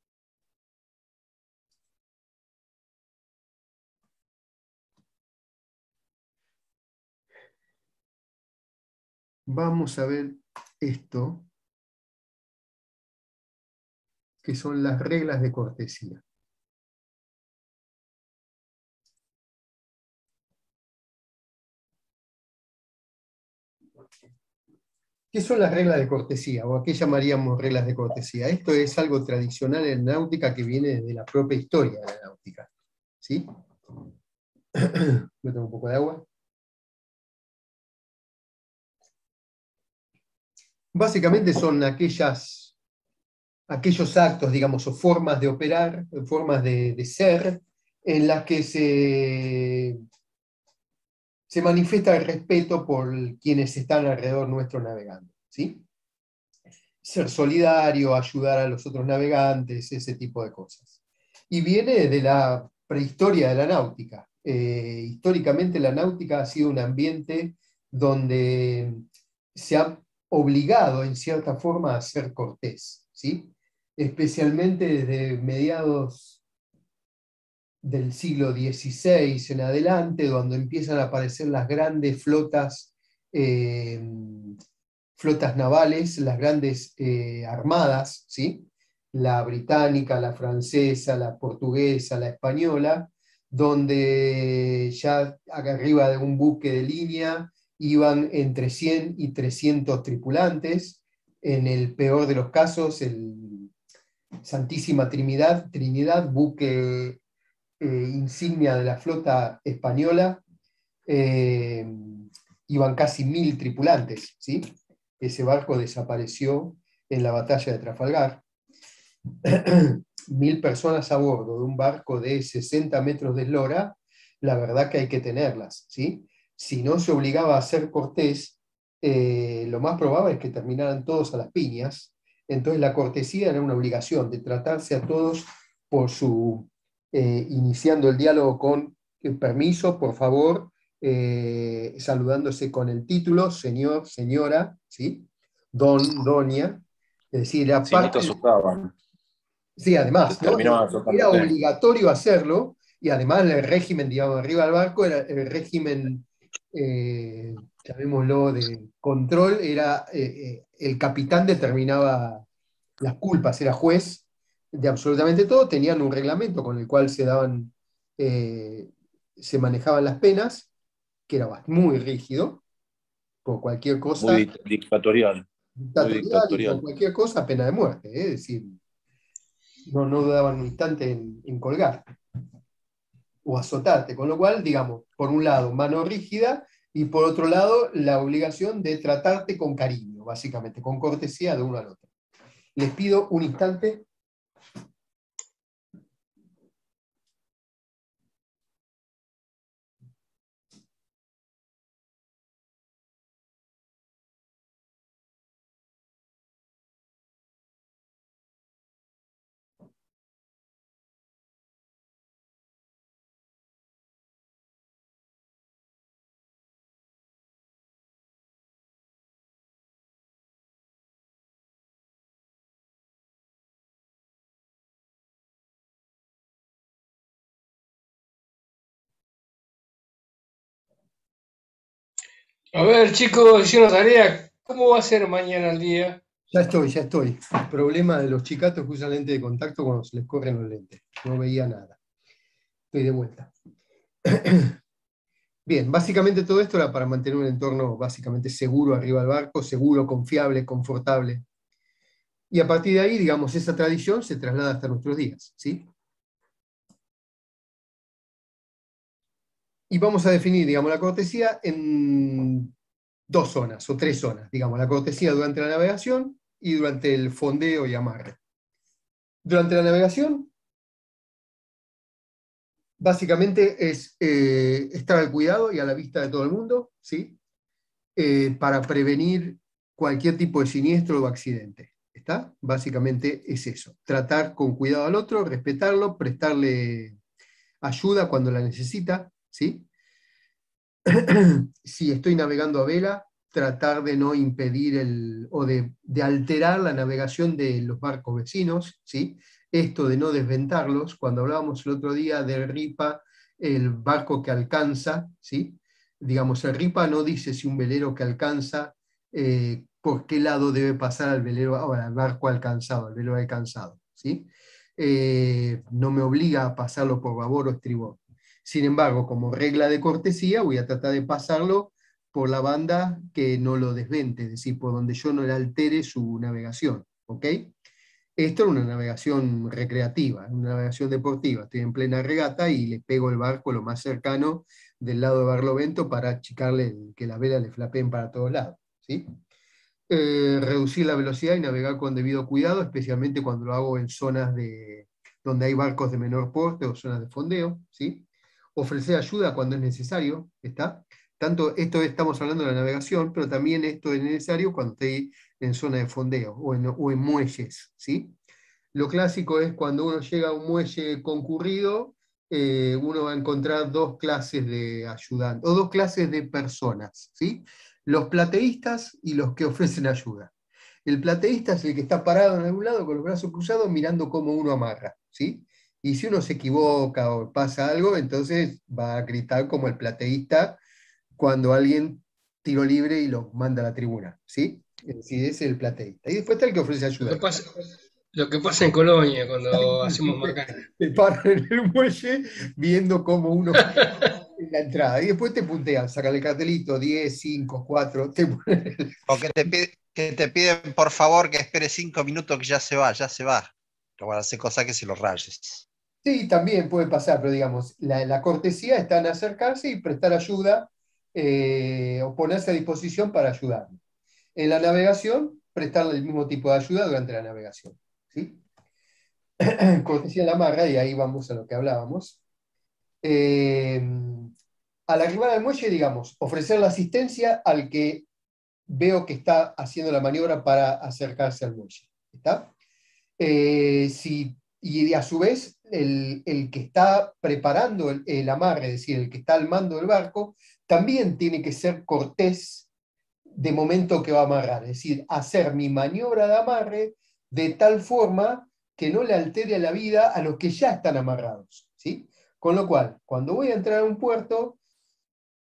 Vamos a ver esto, que son las reglas de cortesía. ¿Qué son las reglas de cortesía? ¿O a qué llamaríamos reglas de cortesía? Esto es algo tradicional en náutica que viene de la propia historia de la náutica, ¿sí? Me tomo un poco de agua. Básicamente son aquellas, aquellos actos, digamos, o formas de operar, formas de, de ser, en las que se, se manifiesta el respeto por quienes están alrededor nuestro navegando, ¿sí? Ser solidario, ayudar a los otros navegantes, ese tipo de cosas. Y viene de la prehistoria de la náutica. Eh, históricamente la náutica ha sido un ambiente donde se ha obligado en cierta forma a ser cortés, ¿sí? Especialmente desde mediados del siglo dieciséis en adelante, donde empiezan a aparecer las grandes flotas, eh, flotas navales, las grandes eh, armadas, ¿sí? La británica, la francesa, la portuguesa, la española, donde ya acá arriba de un buque de línea iban entre cien y trescientos tripulantes, en el peor de los casos, el Santísima Trinidad, Trinidad buque eh, insignia de la flota española, eh, iban casi mil tripulantes, ¿sí? Ese barco desapareció en la batalla de Trafalgar. Mil personas a bordo de un barco de sesenta metros de eslora, la verdad que hay que tenerlas, ¿sí? Si no se obligaba a ser cortés, eh, lo más probable es que terminaran todos a las piñas. Entonces la cortesía era una obligación de tratarse a todos por su, eh, iniciando el diálogo con eh, permiso, por favor, eh, saludándose con el título, señor, señora, ¿sí? Don, doña, es decir, Si no te aparte... asustaban, Sí, además, te ¿no? terminaban Era asustándote. obligatorio hacerlo, y además el régimen, digamos, arriba del barco, era el régimen, eh, llamémoslo, de control, era eh, eh, el capitán determinaba las culpas, era juez de absolutamente todo, tenían un reglamento con el cual se daban, eh, se manejaban las penas, que era muy rígido, por cualquier cosa Muy dictatorial. Muy dictatorial y por dictatorial. cualquier cosa pena de muerte, ¿eh? Es decir, no, no dudaban un instante en, en colgarte o azotarte, con lo cual, digamos, por un lado, mano rígida, y por otro lado, la obligación de tratarte con cariño, básicamente, con cortesía de uno al otro. Les pido un instante. A ver, chicos, hicieron tarea. ¿Cómo va a ser mañana el día? Ya estoy, ya estoy. El problema de los chicatos es usar lente de contacto cuando se les corren los lentes. No veía nada. Estoy de vuelta. Bien, básicamente todo esto era para mantener un entorno básicamente seguro arriba del barco, seguro, confiable, confortable. Y a partir de ahí, digamos, esa tradición se traslada hasta nuestros días, ¿sí? Y vamos a definir, digamos, la cortesía en dos zonas o tres zonas, digamos, la cortesía durante la navegación y durante el fondeo y amarre. Durante la navegación, básicamente es eh, estar al cuidado y a la vista de todo el mundo, ¿sí? Eh, para prevenir cualquier tipo de siniestro o accidente. ¿Está? Básicamente es eso. Tratar con cuidado al otro, respetarlo, prestarle ayuda cuando la necesita, ¿sí? Si estoy navegando a vela, tratar de no impedir el, o de, de alterar la navegación de los barcos vecinos, ¿sí? Esto de no desventarlos, cuando hablábamos el otro día del RIPA, el barco que alcanza, ¿sí? Digamos, el RIPA no dice si un velero que alcanza, eh, por qué lado debe pasar al velero, ahora, al barco alcanzado, al velero alcanzado, ¿sí? Eh, no me obliga a pasarlo por babor o estribor. Sin embargo, como regla de cortesía, voy a tratar de pasarlo por la banda que no lo desvente, es decir, por donde yo no le altere su navegación, ¿ok? Esto es una navegación recreativa, una navegación deportiva. Estoy en plena regata y le pego el barco lo más cercano del lado de barlovento para achicarle que las velas le flapeen para todos lados, ¿sí? Eh, reducir la velocidad y navegar con debido cuidado, especialmente cuando lo hago en zonas de, donde hay barcos de menor porte o zonas de fondeo, ¿sí? Ofrecer ayuda cuando es necesario, ¿está? Tanto esto estamos hablando de la navegación, pero también esto es necesario cuando estoy en zona de fondeo o en, o en muelles, ¿sí? Lo clásico es cuando uno llega a un muelle concurrido, eh, uno va a encontrar dos clases de ayudantes, o dos clases de personas, ¿sí? Los plateístas y los que ofrecen ayuda. El plateísta es el que está parado en algún lado con los brazos cruzados mirando cómo uno amarra, ¿sí? Y si uno se equivoca o pasa algo, entonces va a gritar como el plateísta cuando alguien tiro libre y lo manda a la tribuna, ¿sí? Es decir, ese es el plateísta. Y después está el que ofrece Lo ayuda. que pasa, lo que pasa en Colonia cuando hacemos macana. Te paran en el muelle viendo cómo uno en la entrada. Y después te puntean, sacan el cartelito, diez, cinco, cuatro, te ponen el- O que te, pide- que te piden por favor que espere cinco minutos que ya se va, ya se va. Pero bueno, hace cosa que si los rayes. Sí, también puede pasar, pero digamos, la, la cortesía está en acercarse y prestar ayuda eh, o ponerse a disposición para ayudar. En la navegación, prestarle el mismo tipo de ayuda durante la navegación, ¿sí? Cortesía en la amarra, y ahí vamos a lo que hablábamos. Eh, al arribar al muelle, digamos, ofrecer la asistencia al que veo que está haciendo la maniobra para acercarse al muelle. ¿Está? Eh, si, y a su vez, el, el que está preparando el, el amarre, es decir, el que está al mando del barco, también tiene que ser cortés de momento que va a amarrar, es decir, hacer mi maniobra de amarre de tal forma que no le altere la vida a los que ya están amarrados, ¿sí? Con lo cual, cuando voy a entrar a un puerto,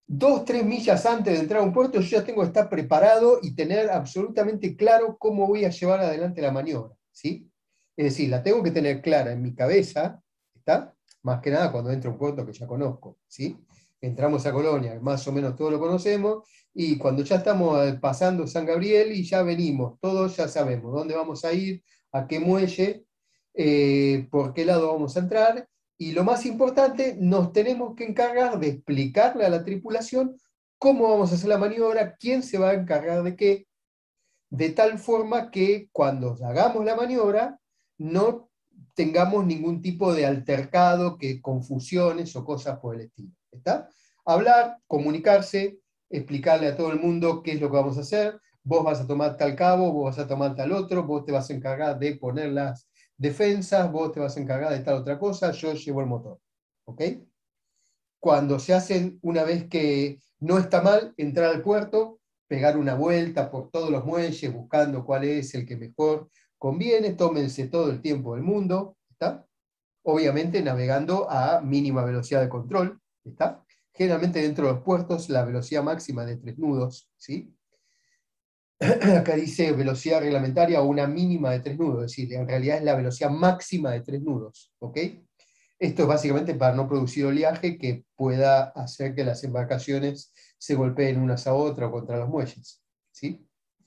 dos, tres millas antes de entrar a un puerto, yo ya tengo que estar preparado y tener absolutamente claro cómo voy a llevar adelante la maniobra, ¿sí? Es decir, la tengo que tener clara en mi cabeza, ¿está? Más que nada cuando entro a un puerto que ya conozco, ¿sí? Entramos a Colonia, más o menos todos lo conocemos, y cuando ya estamos pasando San Gabriel y ya venimos, todos ya sabemos dónde vamos a ir, a qué muelle, eh, por qué lado vamos a entrar, y lo más importante, nos tenemos que encargar de explicarle a la tripulación cómo vamos a hacer la maniobra, quién se va a encargar de qué, de tal forma que cuando hagamos la maniobra no tengamos ningún tipo de altercado, que confusiones o cosas por el estilo. ¿Está? Hablar, comunicarse, explicarle a todo el mundo qué es lo que vamos a hacer, vos vas a tomar tal cabo, vos vas a tomar tal otro, vos te vas a encargar de poner las defensas, vos te vas a encargar de tal otra cosa, yo llevo el motor. ¿Ok? Cuando se hacen, una vez que no está mal, entrar al puerto, pegar una vuelta por todos los muelles, buscando cuál es el que mejor conviene, tómense todo el tiempo del mundo, ¿está? Obviamente navegando a mínima velocidad de control, ¿está? Generalmente dentro de los puertos la velocidad máxima de tres nudos, ¿sí? Acá dice velocidad reglamentaria o una mínima de tres nudos, es decir, en realidad es la velocidad máxima de tres nudos, ¿ok? Esto es básicamente para no producir oleaje que pueda hacer que las embarcaciones se golpeen unas a otras o contra los muelles, ¿sí?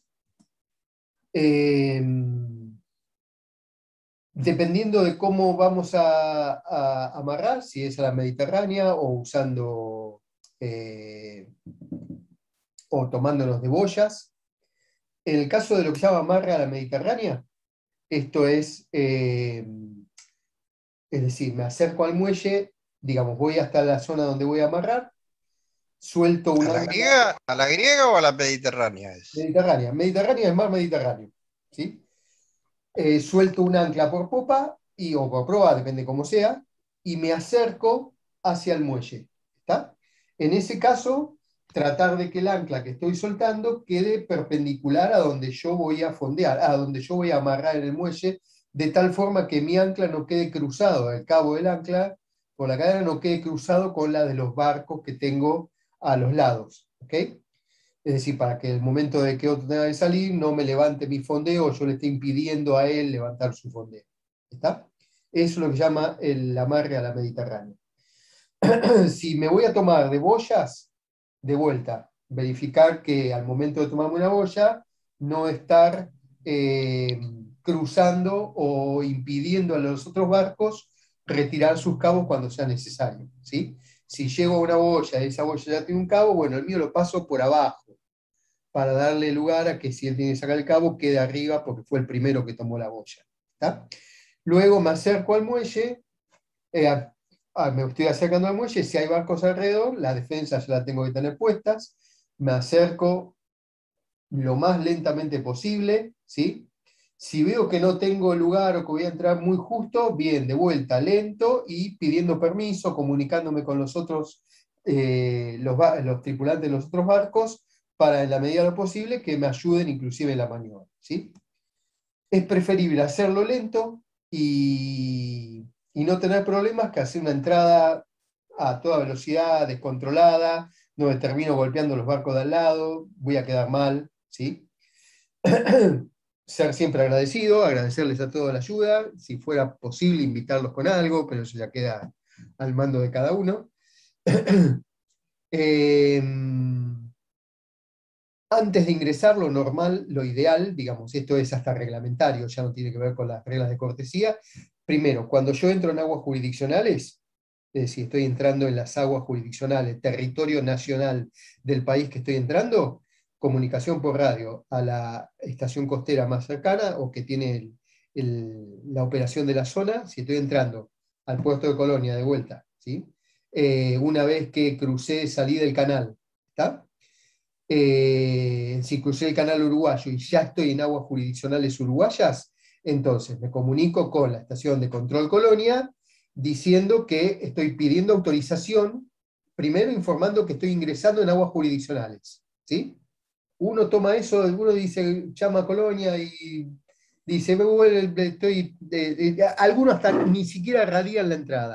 Eh, dependiendo de cómo vamos a, a amarrar, si es a la Mediterránea o usando eh, o tomándonos de boyas. En el caso de lo que se llama amarre a la Mediterránea, esto es, eh, es decir, me acerco al muelle, digamos, voy hasta la zona donde voy a amarrar, suelto un ¿A la ancla. griega, a la griega o a la mediterránea es? Mediterránea, Mediterránea es mar Mediterráneo, ¿sí? Eh, suelto un ancla por popa, y, o por proa, depende cómo sea, y me acerco hacia el muelle, ¿está? En ese caso, tratar de que el ancla que estoy soltando quede perpendicular a donde yo voy a fondear, a donde yo voy a amarrar en el muelle, de tal forma que mi ancla no quede cruzado, el cabo del ancla, por la cadena no quede cruzado con la de los barcos que tengo a los lados, ¿ok? Es decir, para que el momento de que otro tenga que salir no me levante mi fondeo, o yo le esté impidiendo a él levantar su fondeo. ¿Está? Eso es lo que se llama el amarre a la Mediterránea. Si me voy a tomar de boyas, de vuelta, verificar que al momento de tomarme una boya, no estar eh, cruzando o impidiendo a los otros barcos retirar sus cabos cuando sea necesario, ¿sí? Si llego a una boya y esa boya ya tiene un cabo, bueno, el mío lo paso por abajo, para darle lugar a que si él tiene que sacar el cabo, quede arriba porque fue el primero que tomó la boya. ¿Está? Luego me acerco al muelle, eh, a, a, me estoy acercando al muelle, si hay barcos alrededor, las defensas ya las tengo que tener puestas, me acerco lo más lentamente posible, ¿sí? Si veo que no tengo lugar o que voy a entrar muy justo, bien, de vuelta, lento y pidiendo permiso, comunicándome con los otros, eh, los, los tripulantes de los otros barcos, para en la medida de lo posible que me ayuden inclusive en la maniobra, ¿sí? Es preferible hacerlo lento y, y no tener problemas que hacer una entrada a toda velocidad, descontrolada, donde termino golpeando los barcos de al lado, voy a quedar mal, ¿sí? Ser siempre agradecido, agradecerles a todos la ayuda, si fuera posible invitarlos con algo, pero eso ya queda al mando de cada uno. eh, Antes de ingresar, lo normal, lo ideal, digamos, esto es hasta reglamentario, ya no tiene que ver con las reglas de cortesía. Primero, cuando yo entro en aguas jurisdiccionales, es decir, estoy entrando en las aguas jurisdiccionales, territorio nacional del país que estoy entrando, comunicación por radio a la estación costera más cercana o que tiene el, el, la operación de la zona, si estoy entrando al puerto de Colonia de vuelta, ¿sí? Eh, una vez que crucé, salí del canal, ¿está? Eh, si crucé el canal uruguayo y ya estoy en aguas jurisdiccionales uruguayas, entonces me comunico con la estación de control Colonia diciendo que estoy pidiendo autorización, primero informando que estoy ingresando en aguas jurisdiccionales, ¿sí? Uno toma eso, uno dice, llama a Colonia y dice, me vuelve, estoy, de, de, de, algunos hasta ni siquiera radian la entrada.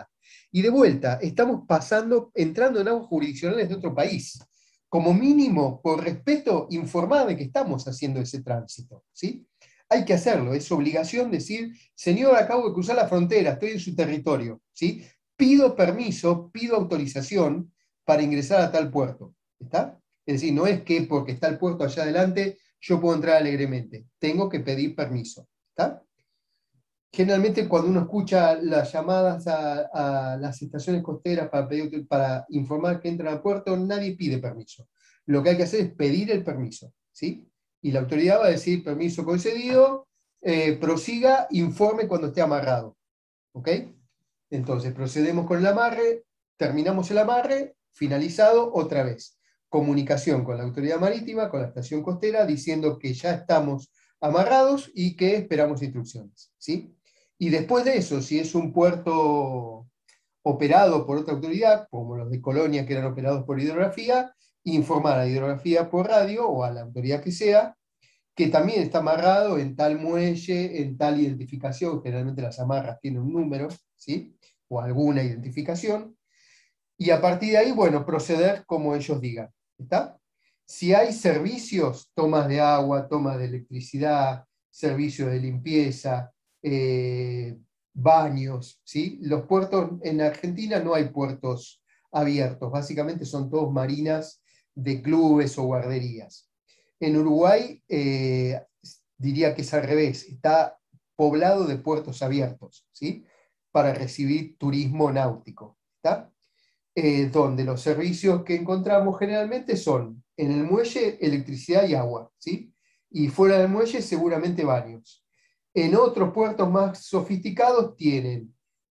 Y de vuelta, estamos pasando, entrando en aguas jurisdiccionales de otro país. Como mínimo, por respeto, informar de que estamos haciendo ese tránsito, ¿sí? Hay que hacerlo, es obligación decir, señor, acabo de cruzar la frontera, estoy en su territorio, ¿sí? Pido permiso, pido autorización para ingresar a tal puerto, ¿está? Es decir, no es que porque está el puerto allá adelante, yo puedo entrar alegremente, tengo que pedir permiso, ¿está? Generalmente cuando uno escucha las llamadas a, a las estaciones costeras para, pedir, para informar que entran al puerto, nadie pide permiso. Lo que hay que hacer es pedir el permiso, ¿sí? Y la autoridad va a decir, permiso concedido, eh, prosiga, informe cuando esté amarrado, ¿ok? Entonces procedemos con el amarre, terminamos el amarre, finalizado otra vez. Comunicación con la autoridad marítima, con la estación costera, diciendo que ya estamos amarrados y que esperamos instrucciones, ¿sí? Y después de eso, si es un puerto operado por otra autoridad, como los de Colonia que eran operados por hidrografía, informar a hidrografía por radio o a la autoridad que sea, que también está amarrado en tal muelle, en tal identificación, generalmente las amarras tienen un número, ¿sí? O alguna identificación, y a partir de ahí, bueno, proceder como ellos digan, ¿está? Si hay servicios, tomas de agua, tomas de electricidad, servicios de limpieza, eh, baños, ¿sí? Los puertos, en Argentina no hay puertos abiertos, básicamente son todos marinas de clubes o guarderías. En Uruguay eh, diría que es al revés, está poblado de puertos abiertos, ¿sí? Para recibir turismo náutico, ¿está? Eh, donde los servicios que encontramos generalmente son en el muelle electricidad y agua, ¿sí? Y fuera del muelle seguramente baños. En otros puertos más sofisticados tienen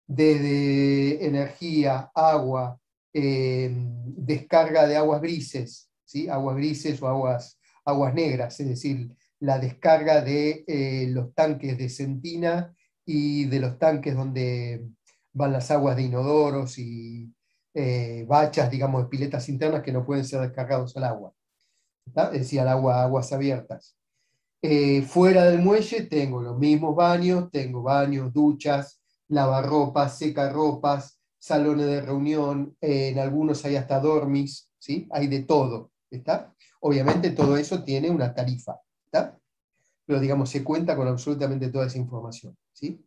desde energía, agua, eh, descarga de aguas grises, ¿sí? Aguas grises o aguas, aguas negras, es decir, la descarga de eh, los tanques de Sentina y de los tanques donde van las aguas de inodoros y eh, bachas, digamos, de piletas internas que no pueden ser descargados al agua, ¿está? Es decir, al agua, aguas abiertas. Eh, fuera del muelle tengo los mismos baños, tengo baños, duchas, lavarropas, secarropas, salones de reunión, eh, en algunos hay hasta dormis, ¿sí? Hay de todo, ¿está? Obviamente todo eso tiene una tarifa, ¿está? Pero digamos, se cuenta con absolutamente toda esa información, ¿sí?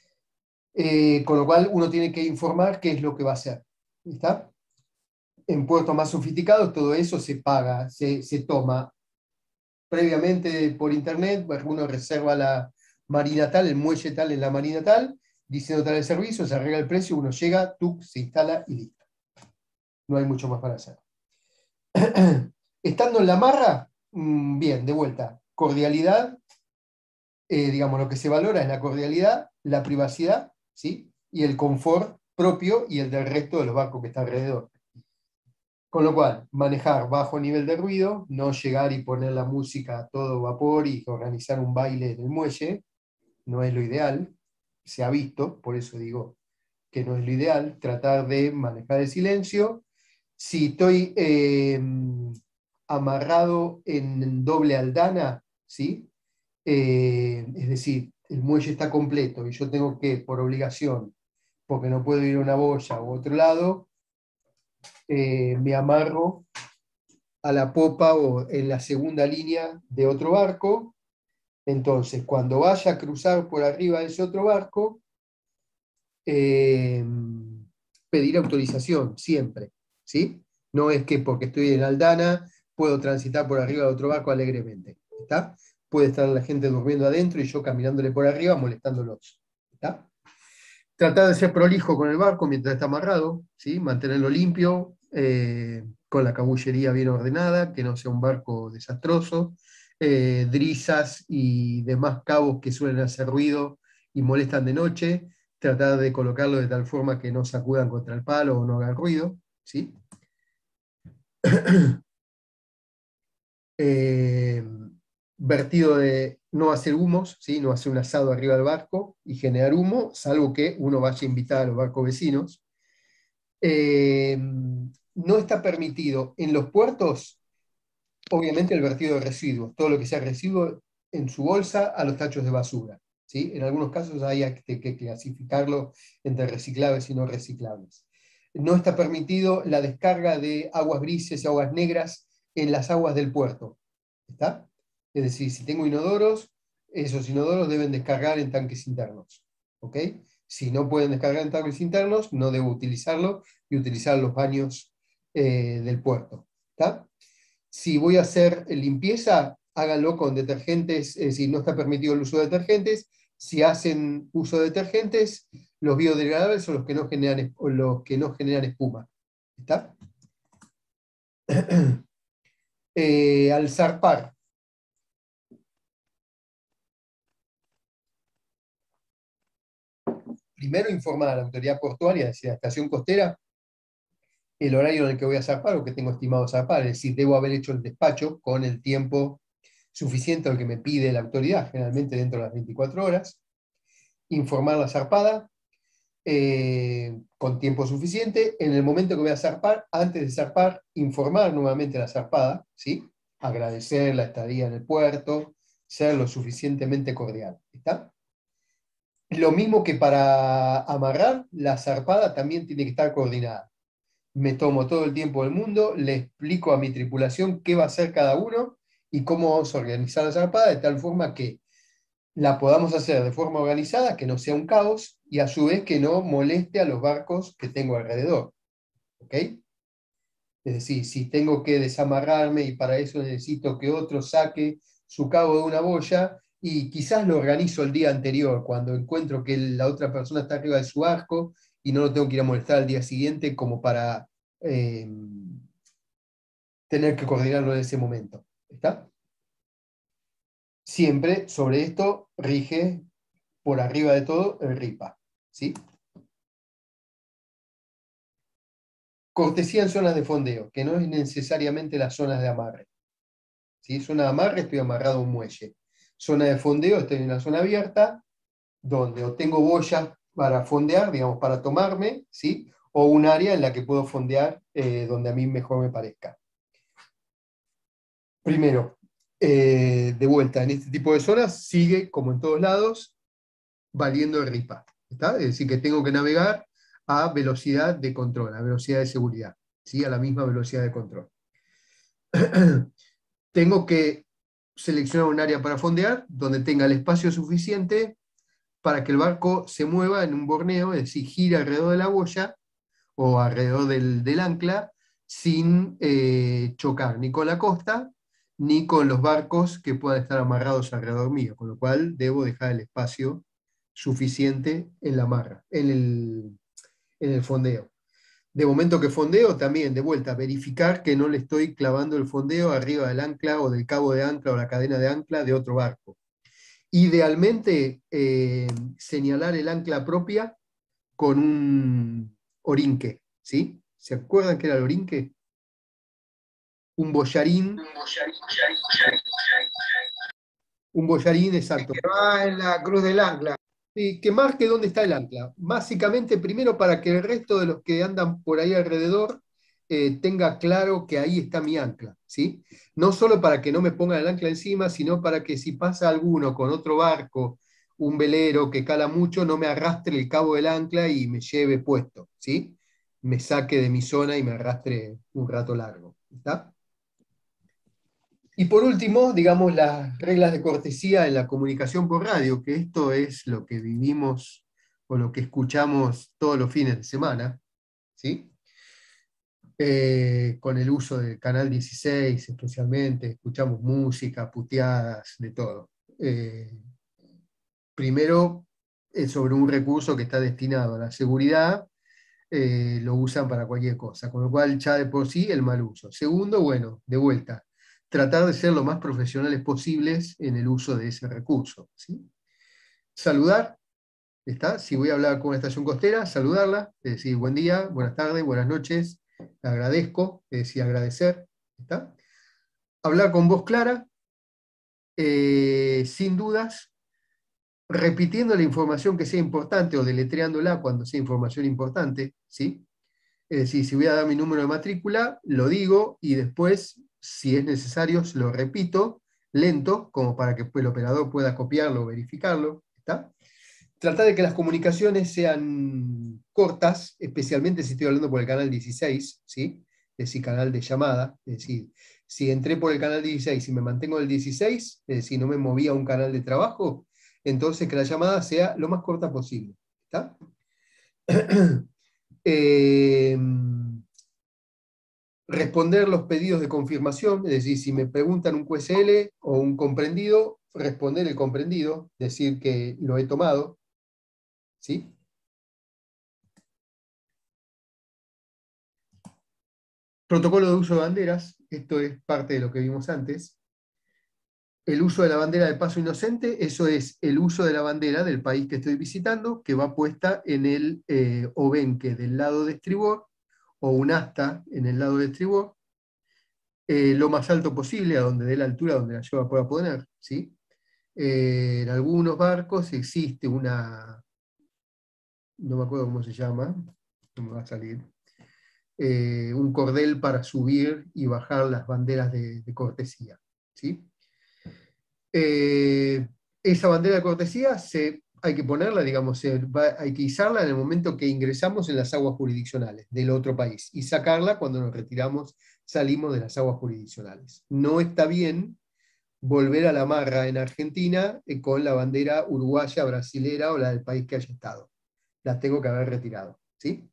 Eh, con lo cual uno tiene que informar qué es lo que va a hacer, ¿está? En puertos más sofisticados todo eso se paga, se, se toma previamente por internet, uno reserva la marina tal, el muelle tal en la marina tal, diciendo tal el servicio, se arregla el precio, uno llega, tuc, se instala y listo. No hay mucho más para hacer. Estando en la marra, bien, de vuelta, cordialidad, eh, digamos, lo que se valora es la cordialidad, la privacidad, ¿sí? Y el confort propio y el del resto de los barcos que están alrededor. Con lo cual, manejar bajo nivel de ruido, no llegar y poner la música a todo vapor y organizar un baile en el muelle, no es lo ideal, se ha visto, por eso digo que no es lo ideal, tratar de manejar el silencio. Si estoy eh, amarrado en doble aldana, ¿sí? Eh, es decir, el muelle está completo y yo tengo que, por obligación, porque no puedo ir a una boya u otro lado, eh, me amarro a la popa o en la segunda línea de otro barco. Entonces, cuando vaya a cruzar por arriba de ese otro barco, eh, pedir autorización siempre, ¿sí? No es que porque estoy en Aldana puedo transitar por arriba de otro barco alegremente, ¿está? Puede estar la gente durmiendo adentro y yo caminándole por arriba molestándolos, ¿está? Tratar de ser prolijo con el barco mientras está amarrado, ¿sí? Mantenerlo limpio, eh, con la cabullería bien ordenada, que no sea un barco desastroso, eh, drisas y demás cabos que suelen hacer ruido y molestan de noche, tratar de colocarlo de tal forma que no sacudan contra el palo o no hagan ruido, ¿sí? eh, vertido de no hacer humos, ¿sí? No hacer un asado arriba del barco y generar humo, salvo que uno vaya a invitar a los barcos vecinos. Eh, no está permitido en los puertos, obviamente, el vertido de residuos, todo lo que sea residuo en su bolsa a los tachos de basura, ¿sí? En algunos casos hay que, que clasificarlo entre reciclables y no reciclables. No está permitido la descarga de aguas grises y aguas negras en las aguas del puerto. ¿Está? Es decir, si tengo inodoros, esos inodoros deben descargar en tanques internos. ¿Ok? Si no pueden descargar en tanques internos, no debo utilizarlo y utilizar los baños eh, del puerto. ¿Está? Si voy a hacer limpieza, háganlo con detergentes, es decir, no está permitido el uso de detergentes. Si hacen uso de detergentes, los biodegradables son los que no generan, los que no generan espuma. ¿Está? Eh, al zarpar. Primero informar a la autoridad portuaria, es decir, a la estación costera, el horario en el que voy a zarpar o que tengo estimado zarpar, es decir, debo haber hecho el despacho con el tiempo suficiente al que me pide la autoridad, generalmente dentro de las veinticuatro horas, informar la zarpada eh, con tiempo suficiente, en el momento que voy a zarpar, antes de zarpar, informar nuevamente a la zarpada, ¿sí? Agradecer la estadía en el puerto, ser lo suficientemente cordial, ¿está? Lo mismo que para amarrar, la zarpada también tiene que estar coordinada. Me tomo todo el tiempo del mundo, le explico a mi tripulación qué va a hacer cada uno y cómo vamos a organizar la zarpada de tal forma que la podamos hacer de forma organizada, que no sea un caos, y a su vez que no moleste a los barcos que tengo alrededor. ¿Ok? Es decir, si tengo que desamarrarme y para eso necesito que otro saque su cabo de una boya, y quizás lo organizo el día anterior, cuando encuentro que la otra persona está arriba de su barco, y no lo tengo que ir a molestar al día siguiente como para eh, tener que coordinarlo en ese momento. ¿Está? Siempre sobre esto rige por arriba de todo el RIPA. ¿Sí? Cortesía en zonas de fondeo, que no es necesariamente las zonas de amarre. ¿Sí? Zona de amarre, estoy amarrado a un muelle. Zona de fondeo, estoy en una zona abierta, donde o tengo boyas para fondear, digamos, para tomarme, ¿sí? O un área en la que puedo fondear eh, donde a mí mejor me parezca. Primero, eh, de vuelta, en este tipo de zonas sigue, como en todos lados, valiendo el RIPA. ¿Está? Es decir, que tengo que navegar a velocidad de control, a velocidad de seguridad, ¿sí? A la misma velocidad de control. Tengo que seleccionar un área para fondear, donde tenga el espacio suficiente para que el barco se mueva en un borneo, es decir, gire alrededor de la boya o alrededor del, del ancla, sin eh, chocar ni con la costa, ni con los barcos que puedan estar amarrados alrededor mío, con lo cual debo dejar el espacio suficiente en la amarra, en el, en el fondeo. De momento que fondeo, también, de vuelta, verificar que no le estoy clavando el fondeo arriba del ancla o del cabo de ancla o la cadena de ancla de otro barco. Idealmente, eh, señalar el ancla propia con un orinque, ¿sí? ¿Se acuerdan qué era el orinque? Un boyarín. Un boyarín, exacto. Que va en la cruz del ancla. Sí, que marque dónde está el ancla. Básicamente, primero para que el resto de los que andan por ahí alrededor eh, tenga claro que ahí está mi ancla, ¿sí? No solo para que no me pongan el ancla encima, sino para que si pasa alguno con otro barco, un velero que cala mucho, no me arrastre el cabo del ancla y me lleve puesto, ¿sí? Me saque de mi zona y me arrastre un rato largo, ¿está? Y por último, digamos, las reglas de cortesía en la comunicación por radio, que esto es lo que vivimos o lo que escuchamos todos los fines de semana, ¿sí? Eh, con el uso del canal dieciséis especialmente, escuchamos música, puteadas, de todo. Eh, primero, es sobre un recurso que está destinado a la seguridad, eh, lo usan para cualquier cosa, con lo cual ya de por sí el mal uso. Segundo, bueno, de vuelta, tratar de ser lo más profesionales posibles en el uso de ese recurso, ¿sí? Saludar, ¿está? Si voy a hablar con una estación costera, saludarla, es decir, buen día, buenas tardes, buenas noches, agradezco, es decir, agradecer, ¿está? Hablar con voz clara, eh, sin dudas, repitiendo la información que sea importante o deletreándola cuando sea información importante, ¿sí? Es decir, si voy a dar mi número de matrícula, lo digo y después, si es necesario, lo repito lento, como para que el operador pueda copiarlo o verificarlo, ¿Está? Tratar de que las comunicaciones sean cortas, especialmente si estoy hablando por el canal dieciséis, ¿sí? Es decir, canal de llamada, es decir, si entré por el canal dieciséis y me mantengo en el dieciséis, es decir, no me moví a un canal de trabajo, entonces que la llamada sea lo más corta posible. ¿Está? eh, responder los pedidos de confirmación, es decir, si me preguntan un Q S L o un comprendido, responder el comprendido, decir que lo he tomado, ¿sí? Protocolo de uso de banderas, esto es parte de lo que vimos antes. El uso de la bandera de paso inocente, eso es el uso de la bandera del país que estoy visitando, que va puesta en el eh, obenque del lado de estribor, o un asta en el lado de estribor, eh, lo más alto posible, a donde dé la altura donde la yo pueda poner, ¿sí? Eh, en algunos barcos existe una, no me acuerdo cómo se llama, no me va a salir, eh, un cordel para subir y bajar las banderas de, de cortesía, ¿sí? Eh, esa bandera de cortesía se, hay que ponerla, digamos, se va, hay que izarla en el momento que ingresamos en las aguas jurisdiccionales del otro país y sacarla cuando nos retiramos, salimos de las aguas jurisdiccionales. No está bien volver a la marra en Argentina eh, con la bandera uruguaya, brasilera o la del país que haya estado. Las tengo que haber retirado, ¿sí?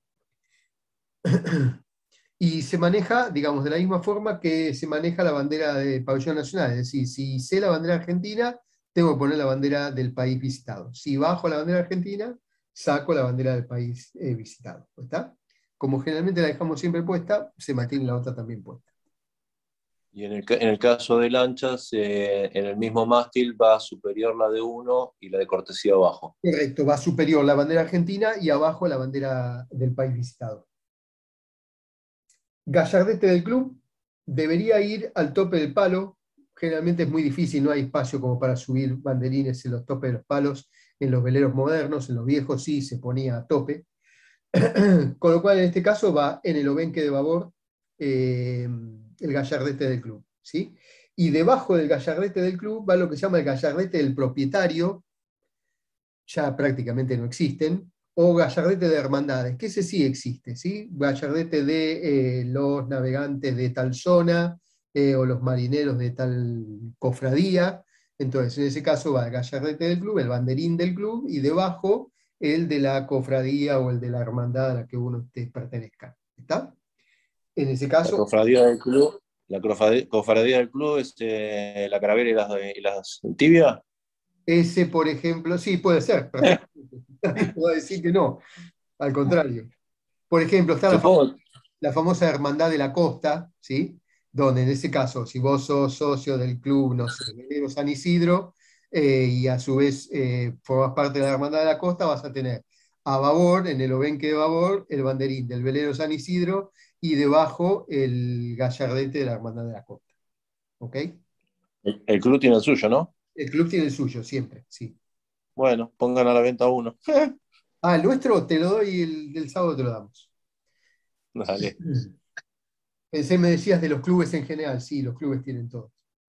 Y se maneja, digamos, de la misma forma que se maneja la bandera del pabellón nacional. Es decir, si sé la bandera argentina, tengo que poner la bandera del país visitado. Si bajo la bandera argentina, saco la bandera del país eh, visitado. ¿Está? Como generalmente la dejamos siempre puesta, se mantiene la otra también puesta. Y en el, en el caso de lanchas, eh, en el mismo mástil va superior la de uno y la de cortesía abajo. Correcto, va superior la bandera argentina y abajo la bandera del país visitado. Gallardete del club debería ir al tope del palo. Generalmente es muy difícil, no hay espacio como para subir banderines en los topes de los palos. En los veleros modernos, en los viejos sí se ponía a tope. Con lo cual en este caso va en el obenque de babor eh, el gallardete del club, ¿sí? Y debajo del gallardete del club va lo que se llama el gallardete del propietario, ya prácticamente no existen, o gallardete de hermandades, que ese sí existe, ¿sí? Gallardete de eh, los navegantes de tal zona, eh, o los marineros de tal cofradía. Entonces, en ese caso va el gallardete del club, el banderín del club, y debajo el de la cofradía o el de la hermandad a la que uno te pertenezca. ¿Está? En ese caso... La cofradía del club, la cofradía, cofradía del club es eh, la caravera y las, y las tibias. Ese, por ejemplo, sí, puede ser, perfectamente. Nadie puede decir que no, al contrario. Por ejemplo, está la, fam la famosa Hermandad de la Costa, ¿sí? Donde en ese caso, si vos sos socio del club, no sé, Velero San Isidro, eh, y a su vez eh, formas parte de la Hermandad de la Costa, vas a tener a babor, en el obenque de babor, el banderín del Velero San Isidro, y debajo el gallardete de la Hermandad de la Costa. ¿Ok? El, el club tiene el suyo, ¿no? El club tiene el suyo, siempre, sí. Bueno, pongan a la venta uno. Ah, el nuestro te lo doy, el del sábado te lo damos. Dale. Pensé, me decías de los clubes en general, sí, los clubes tienen todos.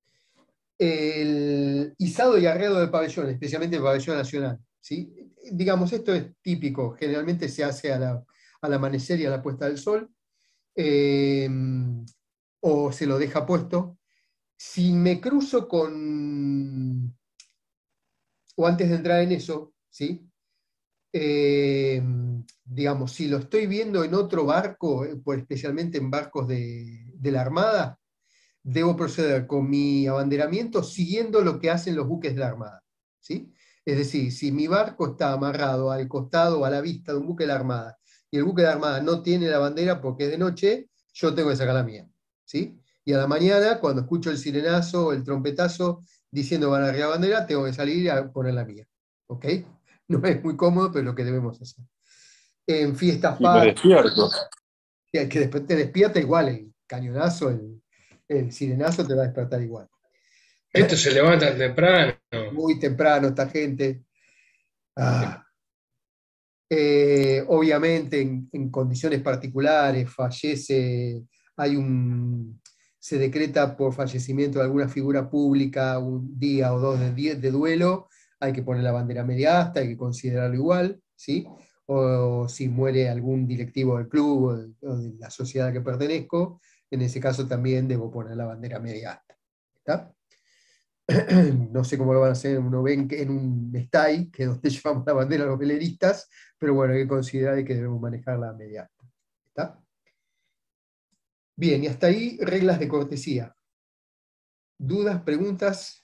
El izado y arredo del pabellón, especialmente el pabellón nacional, ¿sí? Digamos, esto es típico, generalmente se hace a la, al amanecer y a la puesta del sol, eh, o se lo deja puesto. Si me cruzo con, o antes de entrar en eso, ¿sí? Eh, digamos, si lo estoy viendo en otro barco, eh, por, especialmente en barcos de, de la Armada, debo proceder con mi abanderamiento siguiendo lo que hacen los buques de la Armada, ¿sí? Es decir, si mi barco está amarrado al costado o a la vista de un buque de la Armada, y el buque de la Armada no tiene la bandera porque es de noche, yo tengo que sacar la mía, ¿sí? Y a la mañana, cuando escucho el sirenazo o el trompetazo diciendo van a arriar bandera, tengo que salir a poner la mía, ¿ok? No es muy cómodo, pero es lo que debemos hacer. En fiestas Y me despierto. que, que después te despierta igual, el cañonazo, el, el sirenazo te va a despertar igual. Estos se levantan temprano. Muy temprano esta gente. Ah. Eh, obviamente en, en condiciones particulares fallece, hay un, se decreta por fallecimiento de alguna figura pública un día o dos de, de duelo. hay que poner la bandera media asta, hay que considerarlo igual, ¿sí? O si muere algún directivo del club o de, o de la sociedad a la que pertenezco, en ese caso también debo poner la bandera media asta. ¿Está? No sé cómo lo van a hacer en un, en un stay, que es donde llevamos la bandera a los veleristas, pero bueno, hay que considerar que debemos manejar la media asta. ¿Está? Bien, y hasta ahí reglas de cortesía. ¿Dudas, preguntas?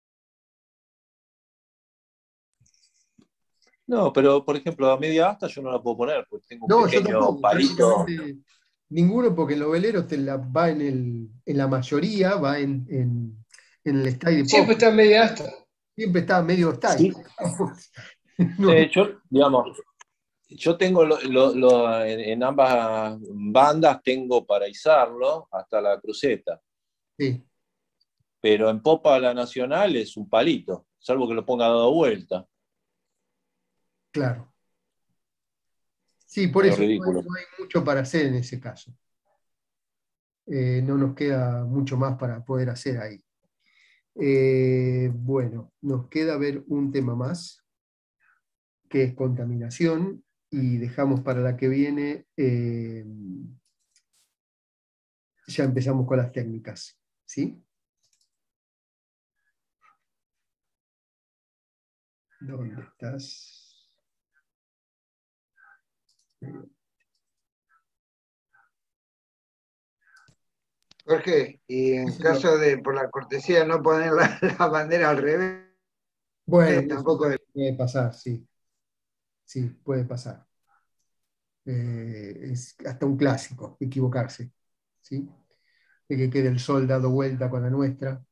No, pero por ejemplo, a media asta yo no la puedo poner, porque tengo un No, yo pequeño tampoco, palito. prácticamente ninguno, porque en los veleros te la, va en, el, en la mayoría, va en, en, en el stay de Siempre popa. está media asta. Siempre está medio stay. Sí. No, Eh, yo, digamos, yo tengo lo, lo- lo- en, en ambas bandas tengo para izarlo hasta la cruceta, sí, pero en popa a la nacional es un palito, salvo que lo ponga dado vuelta, claro. Sí, por medio eso no hay, ridículo. no hay mucho para hacer en ese caso. Eh, no nos queda mucho más para poder hacer ahí. Eh, bueno, nos queda ver un tema más, que es contaminación, y dejamos para la que viene, eh, ya empezamos con las técnicas, ¿sí? ¿Dónde estás? Jorge, y en caso de, por la cortesía, no poner la, la bandera al revés, Bueno, eso tampoco es. puede pasar, sí. Sí, puede pasar. Eh, es hasta un clásico, equivocarse, ¿sí? De que quede el sol dado vuelta con la nuestra.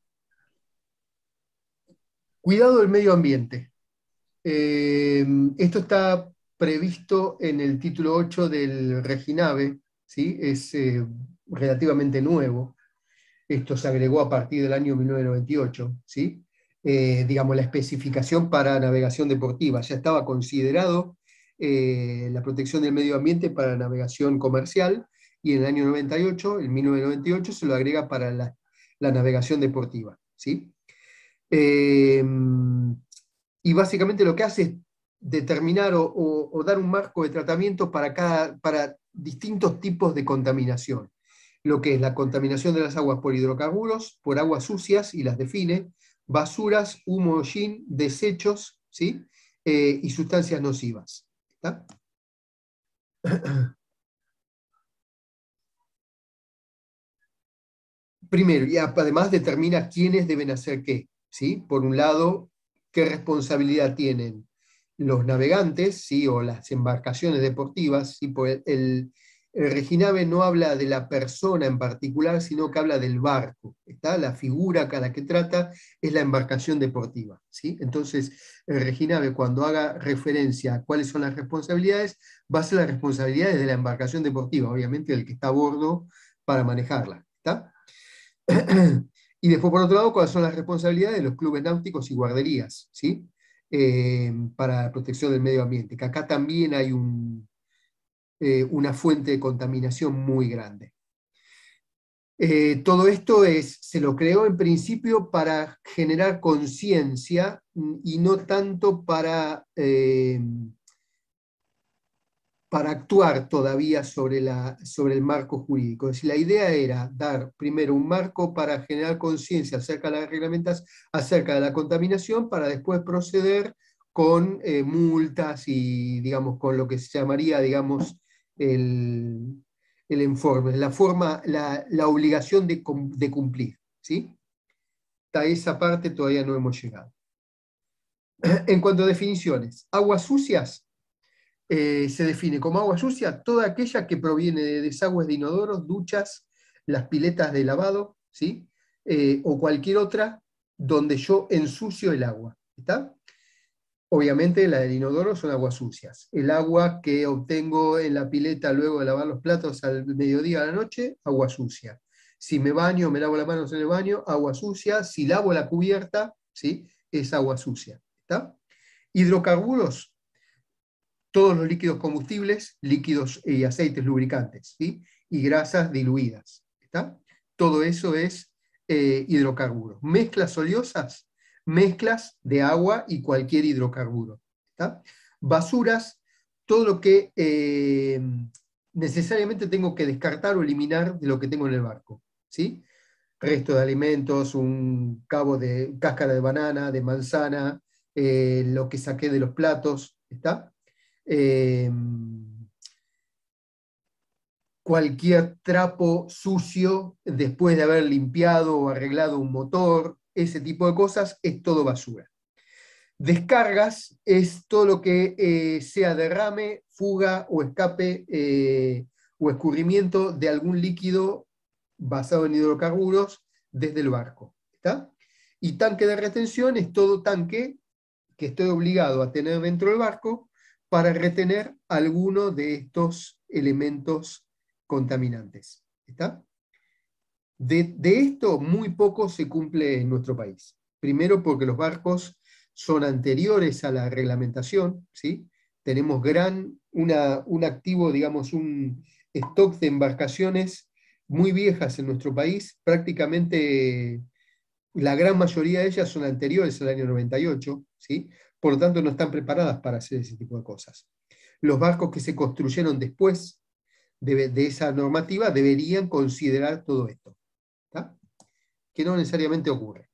Cuidado del medio ambiente. Eh, esto está previsto en el título ocho del Reginave, ¿sí? Es eh, relativamente nuevo. Esto se agregó a partir del año mil novecientos noventa y ocho, ¿sí? Eh, digamos, la especificación para navegación deportiva. Ya estaba considerado eh, la protección del medio ambiente para navegación comercial, y en el año noventa y ocho, en mil novecientos noventa y ocho, se lo agrega para la, la navegación deportiva, ¿sí? Eh, y básicamente lo que hace es determinar o, o- o dar un marco de tratamiento para, cada, para distintos tipos de contaminación. Lo que es la contaminación de las aguas por hidrocarburos, por aguas sucias, y las define, basuras, humo, hollín, desechos, ¿sí? Eh, y sustancias nocivas. ¿Está? Primero, y además determina quiénes deben hacer qué, ¿sí? Por un lado, qué responsabilidad tienen los navegantes, ¿sí? O las embarcaciones deportivas, ¿sí? Porque el, el Reginave no habla de la persona en particular, sino que habla del barco, ¿está? La figura a la que trata es la embarcación deportiva, ¿sí? Entonces, el Reginave, cuando haga referencia a cuáles son las responsabilidades, va a ser las responsabilidades de la embarcación deportiva, obviamente del que está a bordo para manejarla, ¿está? Y después, por otro lado, cuáles son las responsabilidades de los clubes náuticos y guarderías, ¿sí? Eh, para la protección del medio ambiente, que acá también hay un, eh, una fuente de contaminación muy grande. Eh, todo esto es, se lo creó en principio para generar conciencia, y no tanto para, eh, para actuar todavía sobre, la, sobre el marco jurídico. Es decir, la idea era dar primero un marco para generar conciencia acerca de las reglamentas, acerca de la contaminación, para después proceder con eh, multas y, digamos, con lo que se llamaría, digamos, el, el informe, la forma, la, la obligación de, de cumplir, ¿sí? Hasta esa parte todavía no hemos llegado. En cuanto a definiciones, aguas sucias, Eh, se define como agua sucia toda aquella que proviene de desagües de inodoros, duchas, las piletas de lavado, ¿sí? Eh, o cualquier otra donde yo ensucio el agua. ¿Está? Obviamente la del inodoro son aguas sucias. El agua que obtengo en la pileta luego de lavar los platos al mediodía a la noche, agua sucia. Si me baño, me lavo las manos en el baño, agua sucia. Si lavo la cubierta, ¿sí? Es agua sucia. ¿Está? Hidrocarburos, todos los líquidos combustibles, líquidos y aceites lubricantes, ¿sí? Y grasas diluidas, ¿está? Todo eso es eh, hidrocarburos. Mezclas oleosas, mezclas de agua y cualquier hidrocarburo. ¿Está? Basuras, todo lo que eh, necesariamente tengo que descartar o eliminar de lo que tengo en el barco. ¿Sí? Resto de alimentos, un cabo de cáscara de banana, de manzana, eh, lo que saqué de los platos. ¿Está? Eh, cualquier trapo sucio después de haber limpiado o arreglado un motor, ese tipo de cosas, es todo basura. Descargas es todo lo que eh, sea derrame, fuga o escape eh, o escurrimiento de algún líquido basado en hidrocarburos desde el barco. ¿Está? Y tanque de retención es todo tanque que estoy obligado a tener dentro del barco para retener alguno de estos elementos contaminantes. ¿Está? De, de esto muy poco se cumple en nuestro país. Primero porque los barcos son anteriores a la reglamentación, ¿sí? Tenemos gran, una, un activo, digamos, un stock de embarcaciones muy viejas en nuestro país, prácticamente la gran mayoría de ellas son anteriores al año noventa y ocho, ¿sí? Por lo tanto no están preparadas para hacer ese tipo de cosas. Los barcos que se construyeron después de, de esa normativa deberían considerar todo esto, ¿tá? Que no necesariamente ocurre.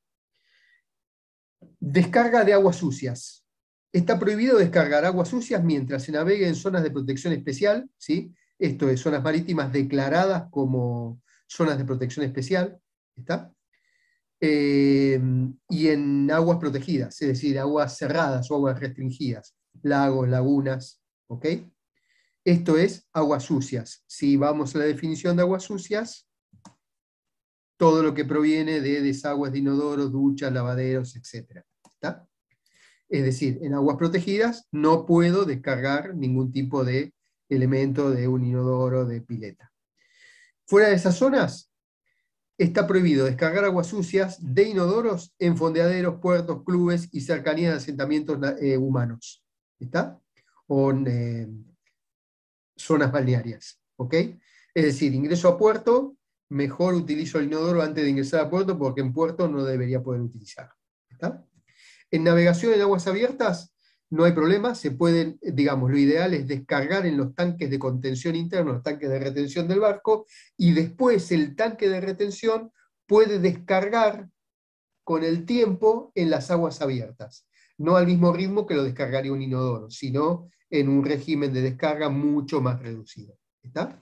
Descarga de aguas sucias. Está prohibido descargar aguas sucias mientras se navegue en zonas de protección especial, ¿sí? Esto es, zonas marítimas declaradas como zonas de protección especial, ¿está? Eh, y en aguas protegidas, es decir, aguas cerradas o aguas restringidas, lagos, lagunas, ¿ok? Esto es aguas sucias. Si vamos a la definición de aguas sucias, todo lo que proviene de desagües de inodoros, duchas, lavaderos, etcétera. ¿Está? Es decir, en aguas protegidas no puedo descargar ningún tipo de elemento de un inodoro, de pileta. Fuera de esas zonas, está prohibido descargar aguas sucias de inodoros en fondeaderos, puertos, clubes y cercanías de asentamientos eh, humanos. ¿Está? O en eh, zonas balnearias. ¿Ok? Es decir, ingreso a puerto, mejor utilizo el inodoro antes de ingresar a puerto porque en puerto no debería poder utilizar. ¿Está? En navegación en aguas abiertas no hay problema, se pueden, digamos, lo ideal es descargar en los tanques de contención internos, los tanques de retención del barco, y después el tanque de retención puede descargar con el tiempo en las aguas abiertas. No al mismo ritmo que lo descargaría un inodoro, sino en un régimen de descarga mucho más reducido. ¿Está?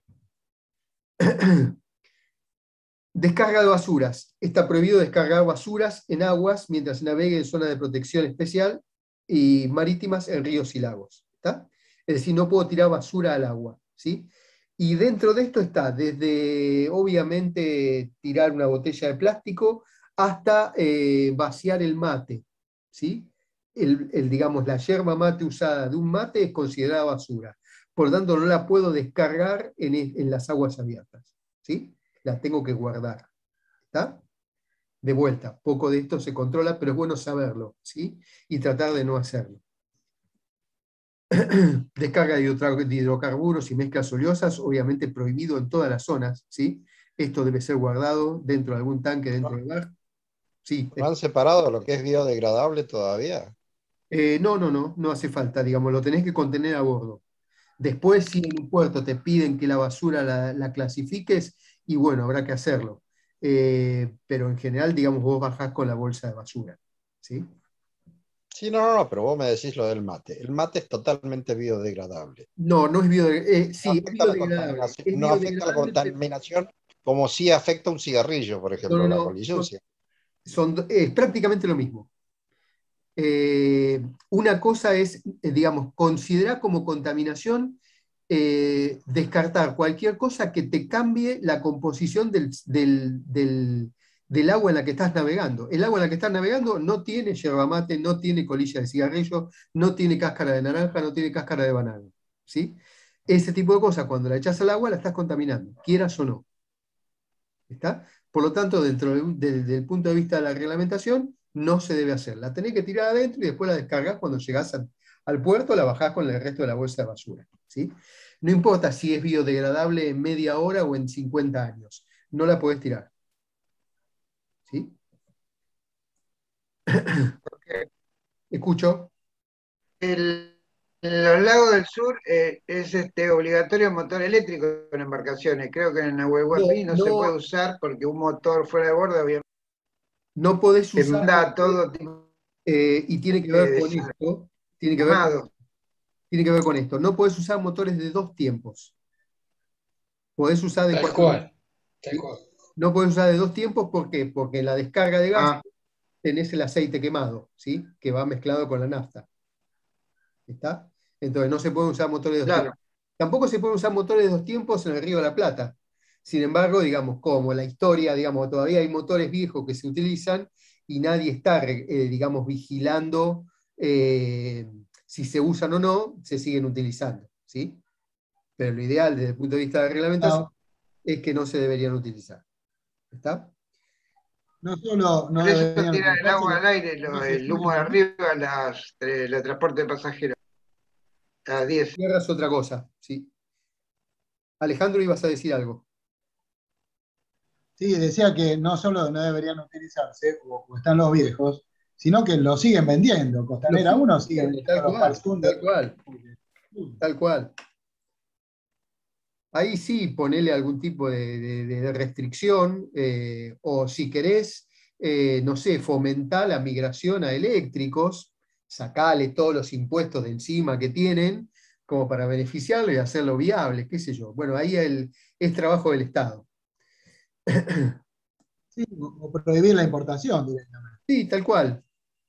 Descarga de basuras. Está prohibido descargar basuras en aguas mientras se navegue en zonas de protección especial y marítimas en ríos y lagos. ¿Está? Es decir, no puedo tirar basura al agua. ¿Sí? Y dentro de esto está desde, obviamente, tirar una botella de plástico hasta eh, vaciar el mate. ¿Sí? El, el, digamos, la yerba mate usada de un mate es considerada basura. Por lo tanto, no la puedo descargar en, en las aguas abiertas. ¿Sí? Las tengo que guardar. ¿Está? De vuelta, poco de esto se controla, pero es bueno saberlo, ¿sí? Y tratar de no hacerlo. Descarga de hidrocarburos y mezclas oleosas, obviamente prohibido en todas las zonas, ¿sí? Esto debe ser guardado dentro de algún tanque dentro del bar. Sí. ¿No han separado lo que es biodegradable todavía? Eh, no, no, no, no hace falta, digamos, lo tenés que contener a bordo. Después, si en un puerto te piden que la basura la, la clasifiques, y bueno, habrá que hacerlo. Eh, pero en general, digamos, vos bajás con la bolsa de basura. ¿Sí? Sí, no, no, no, pero vos me decís lo del mate. El mate es totalmente biodegradable. No, no es biodegradable. Eh, sí, no es afecta, la biodegradable. contaminación, Es no afecta la biodegradable, pero- contaminación como sí afecta un cigarrillo, por No, ejemplo, no, la no. Son, colilluncia. son- es prácticamente lo mismo. Eh, una cosa es, eh, digamos, considerar como contaminación eh, descartar cualquier cosa que te cambie la composición del, del, del, del agua en la que estás navegando. El agua en la que estás navegando no tiene yerba mate, no tiene colilla de cigarrillo, no tiene cáscara de naranja, no tiene cáscara de banano. ¿Sí? Ese tipo de cosas, cuando la echas al agua, la estás contaminando, quieras o no. ¿Está? Por lo tanto, dentro del, del, del punto de vista de la reglamentación, no se debe hacer. La tenés que tirar adentro y después la descargas cuando llegás al, al puerto, la bajás con el resto de la bolsa de basura. ¿Sí? No importa si es biodegradable en media hora o en cincuenta años, no la podés tirar. ¿Sí? Porque Escucho. el- en los lagos del sur eh, es este, obligatorio motor eléctrico en embarcaciones. Creo que en Nahuel No, Huapi no se puede no, usar porque un motor fuera de borda obviamente no podés usar da motores, todo tipo eh, y tiene que de ver con esto, tiene que ver con, desalmado. tiene que ver con esto. No podés usar motores de dos tiempos. Podés usar de Tal cuatro cual, tiempos. tal ¿Sí? cual. No podés usar de dos tiempos, ¿por qué? Porque en la descarga de gas Ah, tenés el aceite quemado, ¿sí? Que va mezclado con la nafta. ¿Está? Entonces no se pueden usar motores de dos claro. tiempos. Tampoco se pueden usar motores de dos tiempos en el Río de la Plata. Sin embargo, digamos, como la historia, digamos, todavía hay motores viejos que se utilizan y nadie está, eh, digamos, vigilando eh, si se usan o no, se siguen utilizando, ¿sí? Pero lo ideal desde el punto de vista de reglamentación No, es que no se deberían utilizar. ¿Está? no solo no Por eso deberían tiran el utilizarse, agua al aire, no lo- se el humo estudia de también. arriba, las, eh, los transportes de pasajeros. A diez. Tierra es otra cosa, ¿sí? Alejandro, ibas a decir algo. Sí, decía que no solo no deberían utilizarse, o, o están los viejos, sino que lo siguen vendiendo. Lo Costanera siguen uno sigue vendiendo, vendiendo tal los cual, Parsunder. tal cual, tal cual. Ahí sí ponele algún tipo de, de- de restricción, eh, o si querés, eh, no sé, fomentar la migración a eléctricos, sacale todos los impuestos de encima que tienen, como para beneficiarlo y hacerlo viable, qué sé yo. Bueno, ahí el, es trabajo del Estado. Sí, o, o prohibir la importación directamente. Sí, tal cual,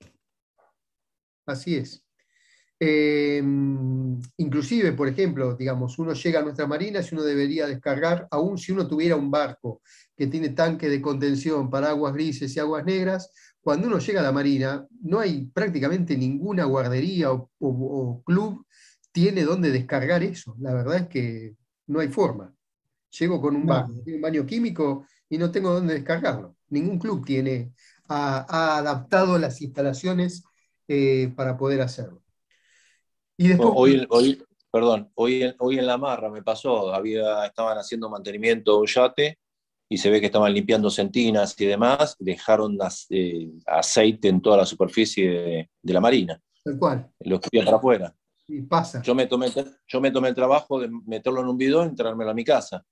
así es. Eh, inclusive, por ejemplo, digamos, uno llega a nuestra marina si uno debería descargar, aún si uno tuviera un barco que tiene tanque de contención para aguas grises y aguas negras, cuando uno llega a la marina, no hay prácticamente ninguna guardería o, o- o club tiene donde descargar eso. La verdad es que no hay forma. Llego con un No, barco, tiene un baño químico y no tengo dónde descargarlo. Ningún club tiene, ha, ha adaptado las instalaciones eh, para poder hacerlo. Y Bueno, después, hoy, hoy, perdón, hoy, en- hoy en La Marra me pasó, había, estaban haciendo mantenimiento de un yate y se ve que estaban limpiando sentinas y demás, dejaron as- eh, aceite en toda la superficie de, de la marina, tal cual, lo escupían para afuera. y pasa. Yo me, tomé, yo me tomé el trabajo de meterlo en un bidón y traérmelo a mi casa,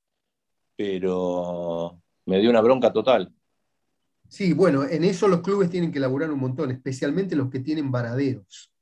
pero me dio una bronca total. Sí, bueno, en eso los clubes tienen que laburar un montón, especialmente los que tienen varaderos.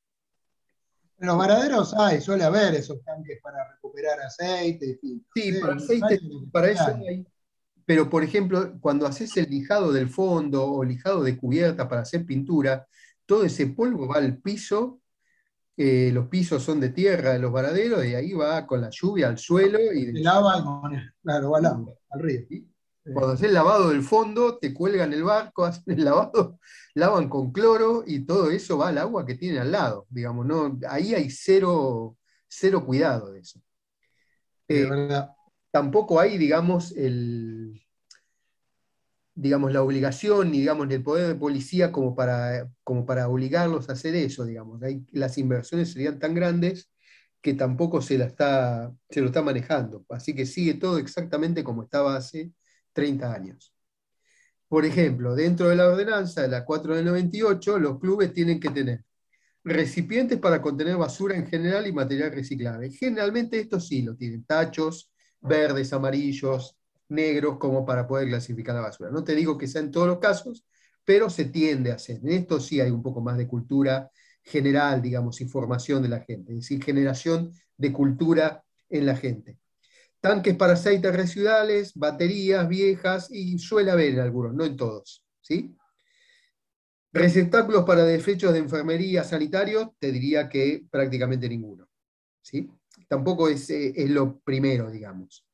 en los varaderos hay, suele haber esos tanques para recuperar aceite y filtros. Sí, ¿Eh? para En aceite, España lo que para sí eso hay. hay. Pero, por ejemplo, cuando haces el lijado del fondo o lijado de cubierta para hacer pintura, todo ese polvo va al piso, eh, los pisos son de tierra de los varaderos, y ahí va con la lluvia al suelo y Se del lava y con el, claro, va al agua, al río. ¿sí? Sí. Cuando haces el lavado del fondo, te cuelgan el barco, hacen el lavado, lavan con cloro y todo eso va al agua que tienen al lado. Digamos, no, ahí hay cero, cero cuidado de eso. Sí, es Eh, verdad. tampoco hay, digamos, el, digamos, la obligación ni digamos, el poder de policía como para, como para obligarlos a hacer eso. Digamos. Hay, las inversiones serían tan grandes que tampoco se, la está, se lo está manejando. Así que sigue todo exactamente como estaba hace treinta años. Por ejemplo, dentro de la ordenanza de la cuatro del noventa y ocho, los clubes tienen que tener recipientes para contener basura en general y material reciclable. Generalmente estos sí lo tienen, tachos verdes, amarillos, negros, como para poder clasificar la basura. No te digo que sea en todos los casos, pero se tiende a hacer. En esto sí hay un poco más de cultura general, digamos, y formación de la gente, es decir, generación de cultura en la gente. Tanques para aceites residuales, baterías viejas, y suele haber en algunos, no en todos, ¿sí? Receptáculos para desechos de enfermería sanitarios, te diría que prácticamente ninguno, ¿sí? Tampoco es, eh, es lo primero, digamos.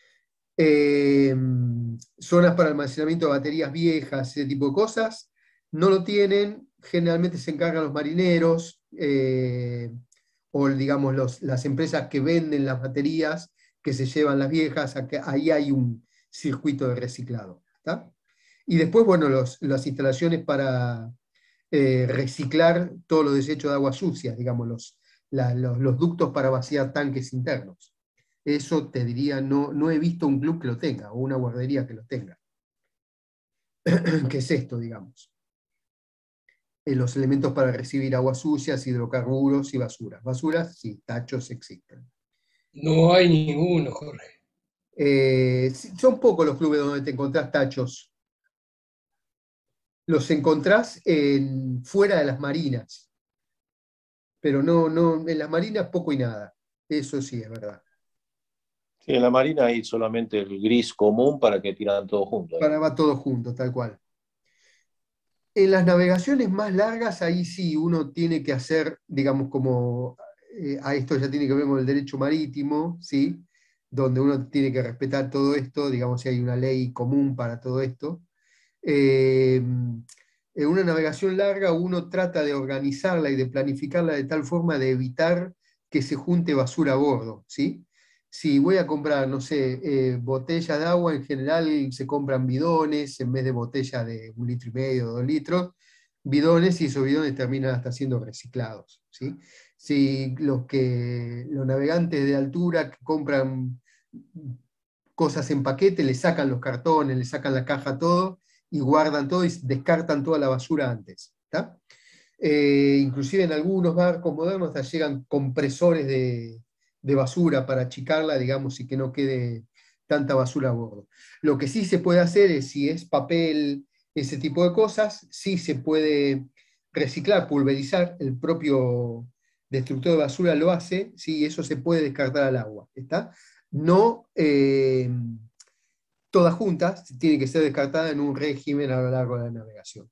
Eh, zonas para almacenamiento de baterías viejas, ese tipo de cosas, no lo tienen, generalmente se encargan los marineros, eh, o digamos los, las empresas que venden las baterías, que se llevan las viejas, ahí hay un circuito de reciclado. ¿Está? Y después, bueno, los, las instalaciones para eh, reciclar todos los desechos de aguas sucias, digamos, los, la, los, los ductos para vaciar tanques internos. Eso te diría, no, no he visto un club que lo tenga, o una guardería que lo tenga. ¿Qué es esto, digamos? eh, los elementos para recibir aguas sucias, hidrocarburos y basuras. Basuras, sí, tachos existen. No hay ninguno, Jorge. Eh, sí, son pocos los clubes donde te encontrás tachos. Los encontrás en, fuera de las marinas. Pero no, no, en las marinas poco y nada. Eso sí es verdad. Sí, en la marina hay solamente el gris común para que tiran todos juntos. ahí. Para va todo junto, tal cual. En las navegaciones más largas, ahí sí uno tiene que hacer, digamos, como eh, a esto ya tiene que ver con el derecho marítimo, ¿sí? Donde uno tiene que respetar todo esto, digamos, si hay una ley común para todo esto. Eh, en una navegación larga uno trata de organizarla y de planificarla de tal forma de evitar que se junte basura a bordo, ¿sí? Si voy a comprar, no sé, eh, botellas de agua, en general se compran bidones en vez de botellas de un litro y medio, dos litros, bidones, y esos bidones terminan hasta siendo reciclados, ¿sí? Si los, que, los navegantes de altura que compran cosas en paquete, le sacan los cartones, le sacan la caja, todo, y guardan todo y descartan toda la basura antes, ¿está? Eh, inclusive en algunos barcos modernos hasta llegan compresores de, de basura para achicarla, digamos, y que no quede tanta basura a bordo. Lo que sí se puede hacer es, si es papel, ese tipo de cosas, sí se puede reciclar, pulverizar, el propio destructor de basura lo hace, sí, eso se puede descartar al agua, ¿está? No eh, todas juntas, tiene que ser descartada en un régimen a lo largo de la navegación.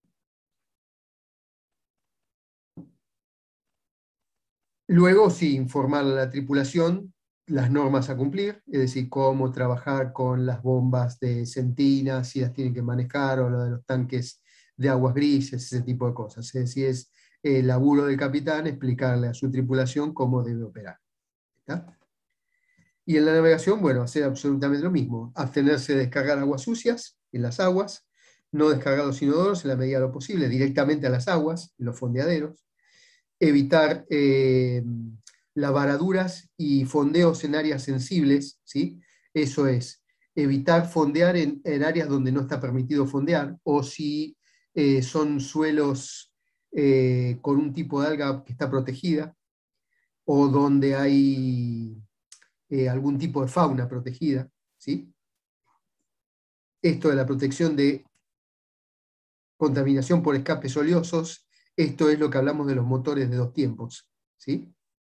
Luego, sí, informar a la tripulación las normas a cumplir, es decir, cómo trabajar con las bombas de centina, si las tienen que manejar, o lo de los tanques de aguas grises, ese tipo de cosas. Es decir, es el laburo del capitán explicarle a su tripulación cómo debe operar. ¿Está? Y en la navegación, bueno, hacer absolutamente lo mismo, abstenerse de descargar aguas sucias en las aguas, no descargar los inodoros en la medida de lo posible, directamente a las aguas, en los fondeaderos, evitar eh, lavaraduras y fondeos en áreas sensibles, ¿sí? Eso es, evitar fondear en, en áreas donde no está permitido fondear, o si eh, son suelos eh, con un tipo de alga que está protegida, o donde hay eh, algún tipo de fauna protegida, ¿sí? Esto de la protección de contaminación por escapes oleosos, esto es lo que hablamos de los motores de dos tiempos, ¿sí?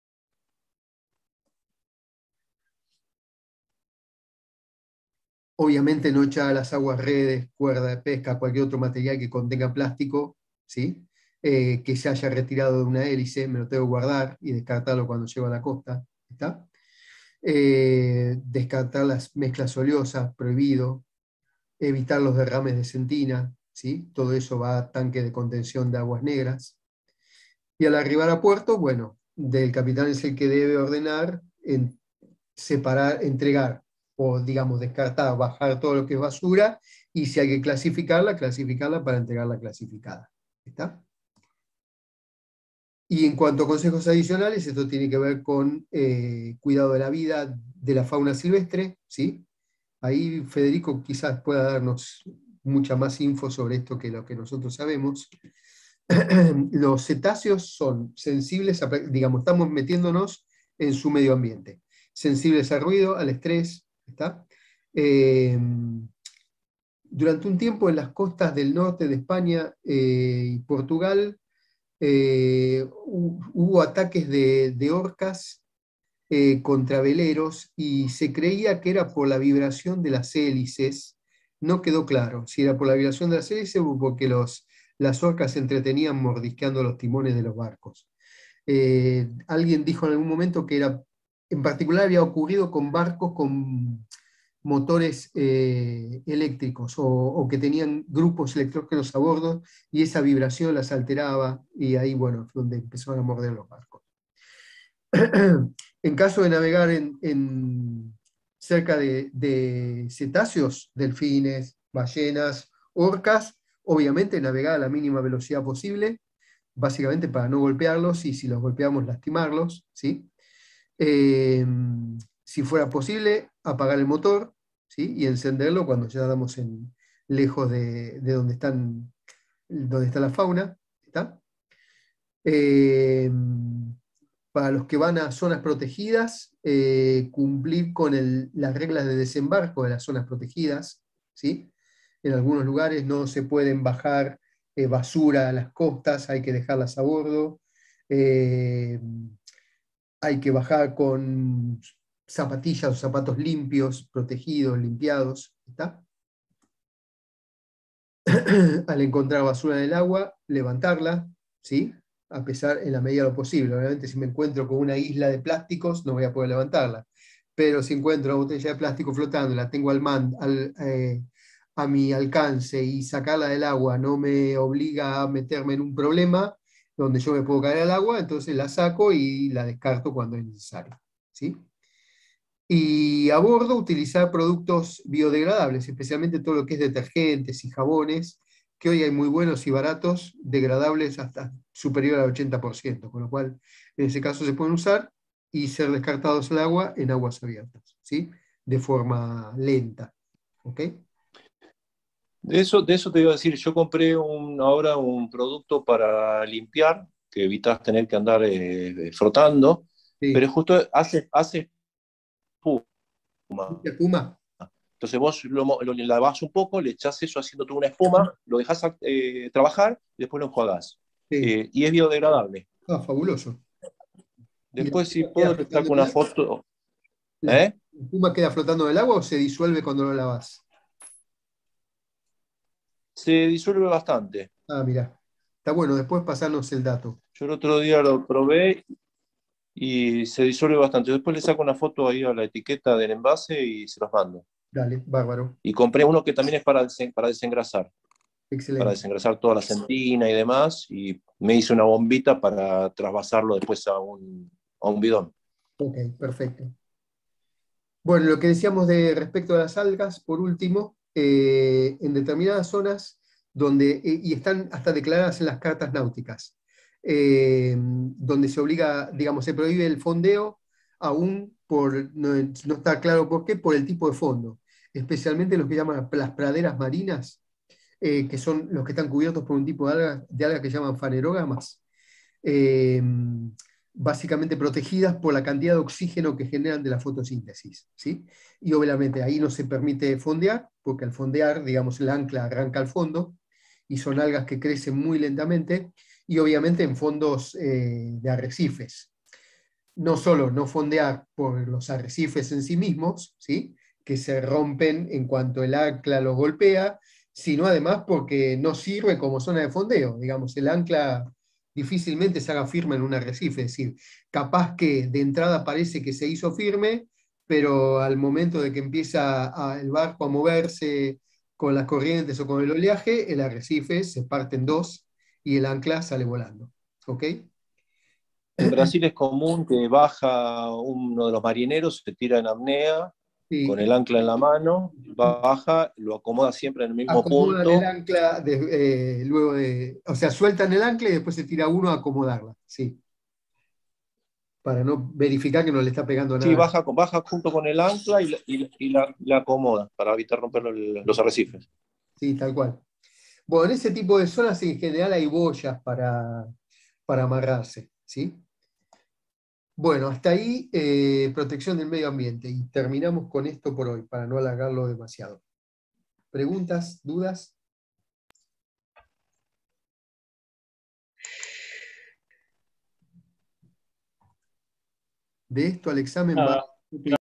Obviamente no echar a las aguas redes, cuerda de pesca, cualquier otro material que contenga plástico, ¿sí? Eh, que se haya retirado de una hélice, me lo tengo que guardar y descartarlo cuando llego a la costa, ¿está? Eh, descartar las mezclas oleosas, prohibido, evitar los derrames de centina, ¿sí? Todo eso va a tanque de contención de aguas negras. Y al arribar a puerto, bueno, del capitán es el que debe ordenar, en, separar, entregar, o digamos descartar, bajar todo lo que es basura, y si hay que clasificarla, clasificarla para entregarla clasificada. ¿Está? Y en cuanto a consejos adicionales, esto tiene que ver con eh, cuidado de la vida de la fauna silvestre, ¿sí? Ahí Federico quizás pueda darnos mucha más info sobre esto que lo que nosotros sabemos. Los cetáceos son sensibles, a, digamos, estamos metiéndonos en su medio ambiente, sensibles al ruido, al estrés, ¿está? Eh, durante un tiempo en las costas del norte de España eh, y Portugal eh, hubo ataques de, de orcas eh, contra veleros, y se creía que era por la vibración de las hélices. No quedó claro si era por la vibración de las hélices o porque los, las orcas se entretenían mordisqueando los timones de los barcos. Eh, alguien dijo en algún momento que era, en particular había ocurrido con barcos con motores eh, eléctricos, o, o que tenían grupos electrógenos a bordo, y esa vibración las alteraba, y ahí, bueno, fue donde empezaron a morder los barcos. En caso de navegar en, en cerca de, de cetáceos, delfines, ballenas, orcas, obviamente navegar a la mínima velocidad posible, básicamente para no golpearlos, y si los golpeamos, lastimarlos, ¿sí? Eh, si fuera posible, apagar el motor, ¿sí? Y encenderlo cuando ya estamos en, lejos de, de donde, están, donde está la fauna. ¿Está? Eh, para los que van a zonas protegidas, eh, cumplir con el- las reglas de desembarco de las zonas protegidas, ¿sí? En algunos lugares no se pueden bajar eh, basura a las costas, hay que dejarlas a bordo. Eh, hay que bajar con zapatillas o zapatos limpios, protegidos, limpiados. ¿Está? Al encontrar basura en el agua, levantarla, ¿sí? A pesar, en la medida de lo posible. Obviamente, si me encuentro con una isla de plásticos, no voy a poder levantarla. Pero si encuentro una botella de plástico flotando, la tengo al man, al, eh, a mi alcance y sacarla del agua no me obliga a meterme en un problema donde yo me puedo caer al agua, entonces la saco y la descarto cuando es necesario, ¿sí? Y a bordo utilizar productos biodegradables, especialmente todo lo que es detergentes y jabones, que hoy hay muy buenos y baratos, degradables hasta superior al ochenta por ciento, con lo cual en ese caso se pueden usar y ser descartados al agua en aguas abiertas, ¿sí? De forma lenta. ¿Ok? De eso, de eso te iba a decir, yo compré un, ahora un producto para limpiar, que evitas tener que andar eh, frotando, pero Sí. justo hace, hace espuma. Espuma. Entonces vos lo, mo- lo lavás un poco, le echás eso haciendo toda una espuma, lo dejás eh, trabajar y después lo enjuagás. Sí. Eh, y es biodegradable. Ah, fabuloso. ¿Y la Después, si espuma queda puedo, le flotando saco en el una agua? foto. ¿La ¿Eh? espuma queda flotando en el agua o se disuelve cuando lo lavas? Se disuelve bastante. Ah, mira. Está bueno, después pasarnos el dato. Yo el otro día lo probé y se disuelve bastante. Después le saco una foto ahí a la etiqueta del envase y se los mando. Dale, bárbaro. Y compré uno que también es para, desen- para desengrasar, para Excelente. desengrasar toda la sentina y demás. Y me hice una bombita para trasvasarlo después a un, a un bidón. Ok, perfecto. Bueno, lo que decíamos de respecto a las algas, por último, eh, en determinadas zonas donde, eh, y están hasta declaradas en las cartas náuticas, eh, donde se obliga, digamos, se prohíbe el fondeo, aún por, no, no está claro por qué, por el tipo de fondo, especialmente los que llaman las praderas marinas, eh, que son los que están cubiertos por un tipo de algas, de algas que llaman fanerógamas, eh, básicamente protegidas por la cantidad de oxígeno que generan de la fotosíntesis, ¿sí? Y obviamente ahí no se permite fondear, porque al fondear, digamos, el ancla arranca al fondo, y son algas que crecen muy lentamente, y obviamente en fondos eh, de arrecifes. No solo no fondear por los arrecifes en sí mismos, ¿sí? Que se rompen en cuanto el ancla los golpea, sino además porque no sirve como zona de fondeo. Digamos, el ancla difícilmente se haga firme en un arrecife, es decir, capaz que de entrada parece que se hizo firme, pero al momento de que empieza a- el barco a moverse con las corrientes o con el oleaje, el arrecife se parte en dos y el ancla sale volando. ¿Ok? En Brasil es común que baja uno de los marineros, se tira en apnea Sí. con el ancla en la mano, baja, lo acomoda siempre en el mismo Acomodan el punto. ancla de- eh, luego de, o sea, sueltan el ancla y después se tira uno a acomodarla, sí, para no verificar que no le está pegando Sí, nada. baja, baja junto con el ancla y, la, y, y la, la acomoda para evitar romper los arrecifes. Sí, tal cual. Bueno, en ese tipo de zonas en general hay boyas para, para amarrarse, ¿sí? Bueno, hasta ahí eh, protección del medio ambiente y terminamos con esto por hoy, para no alargarlo demasiado. ¿Preguntas, dudas? De esto al examen va Nada, un poco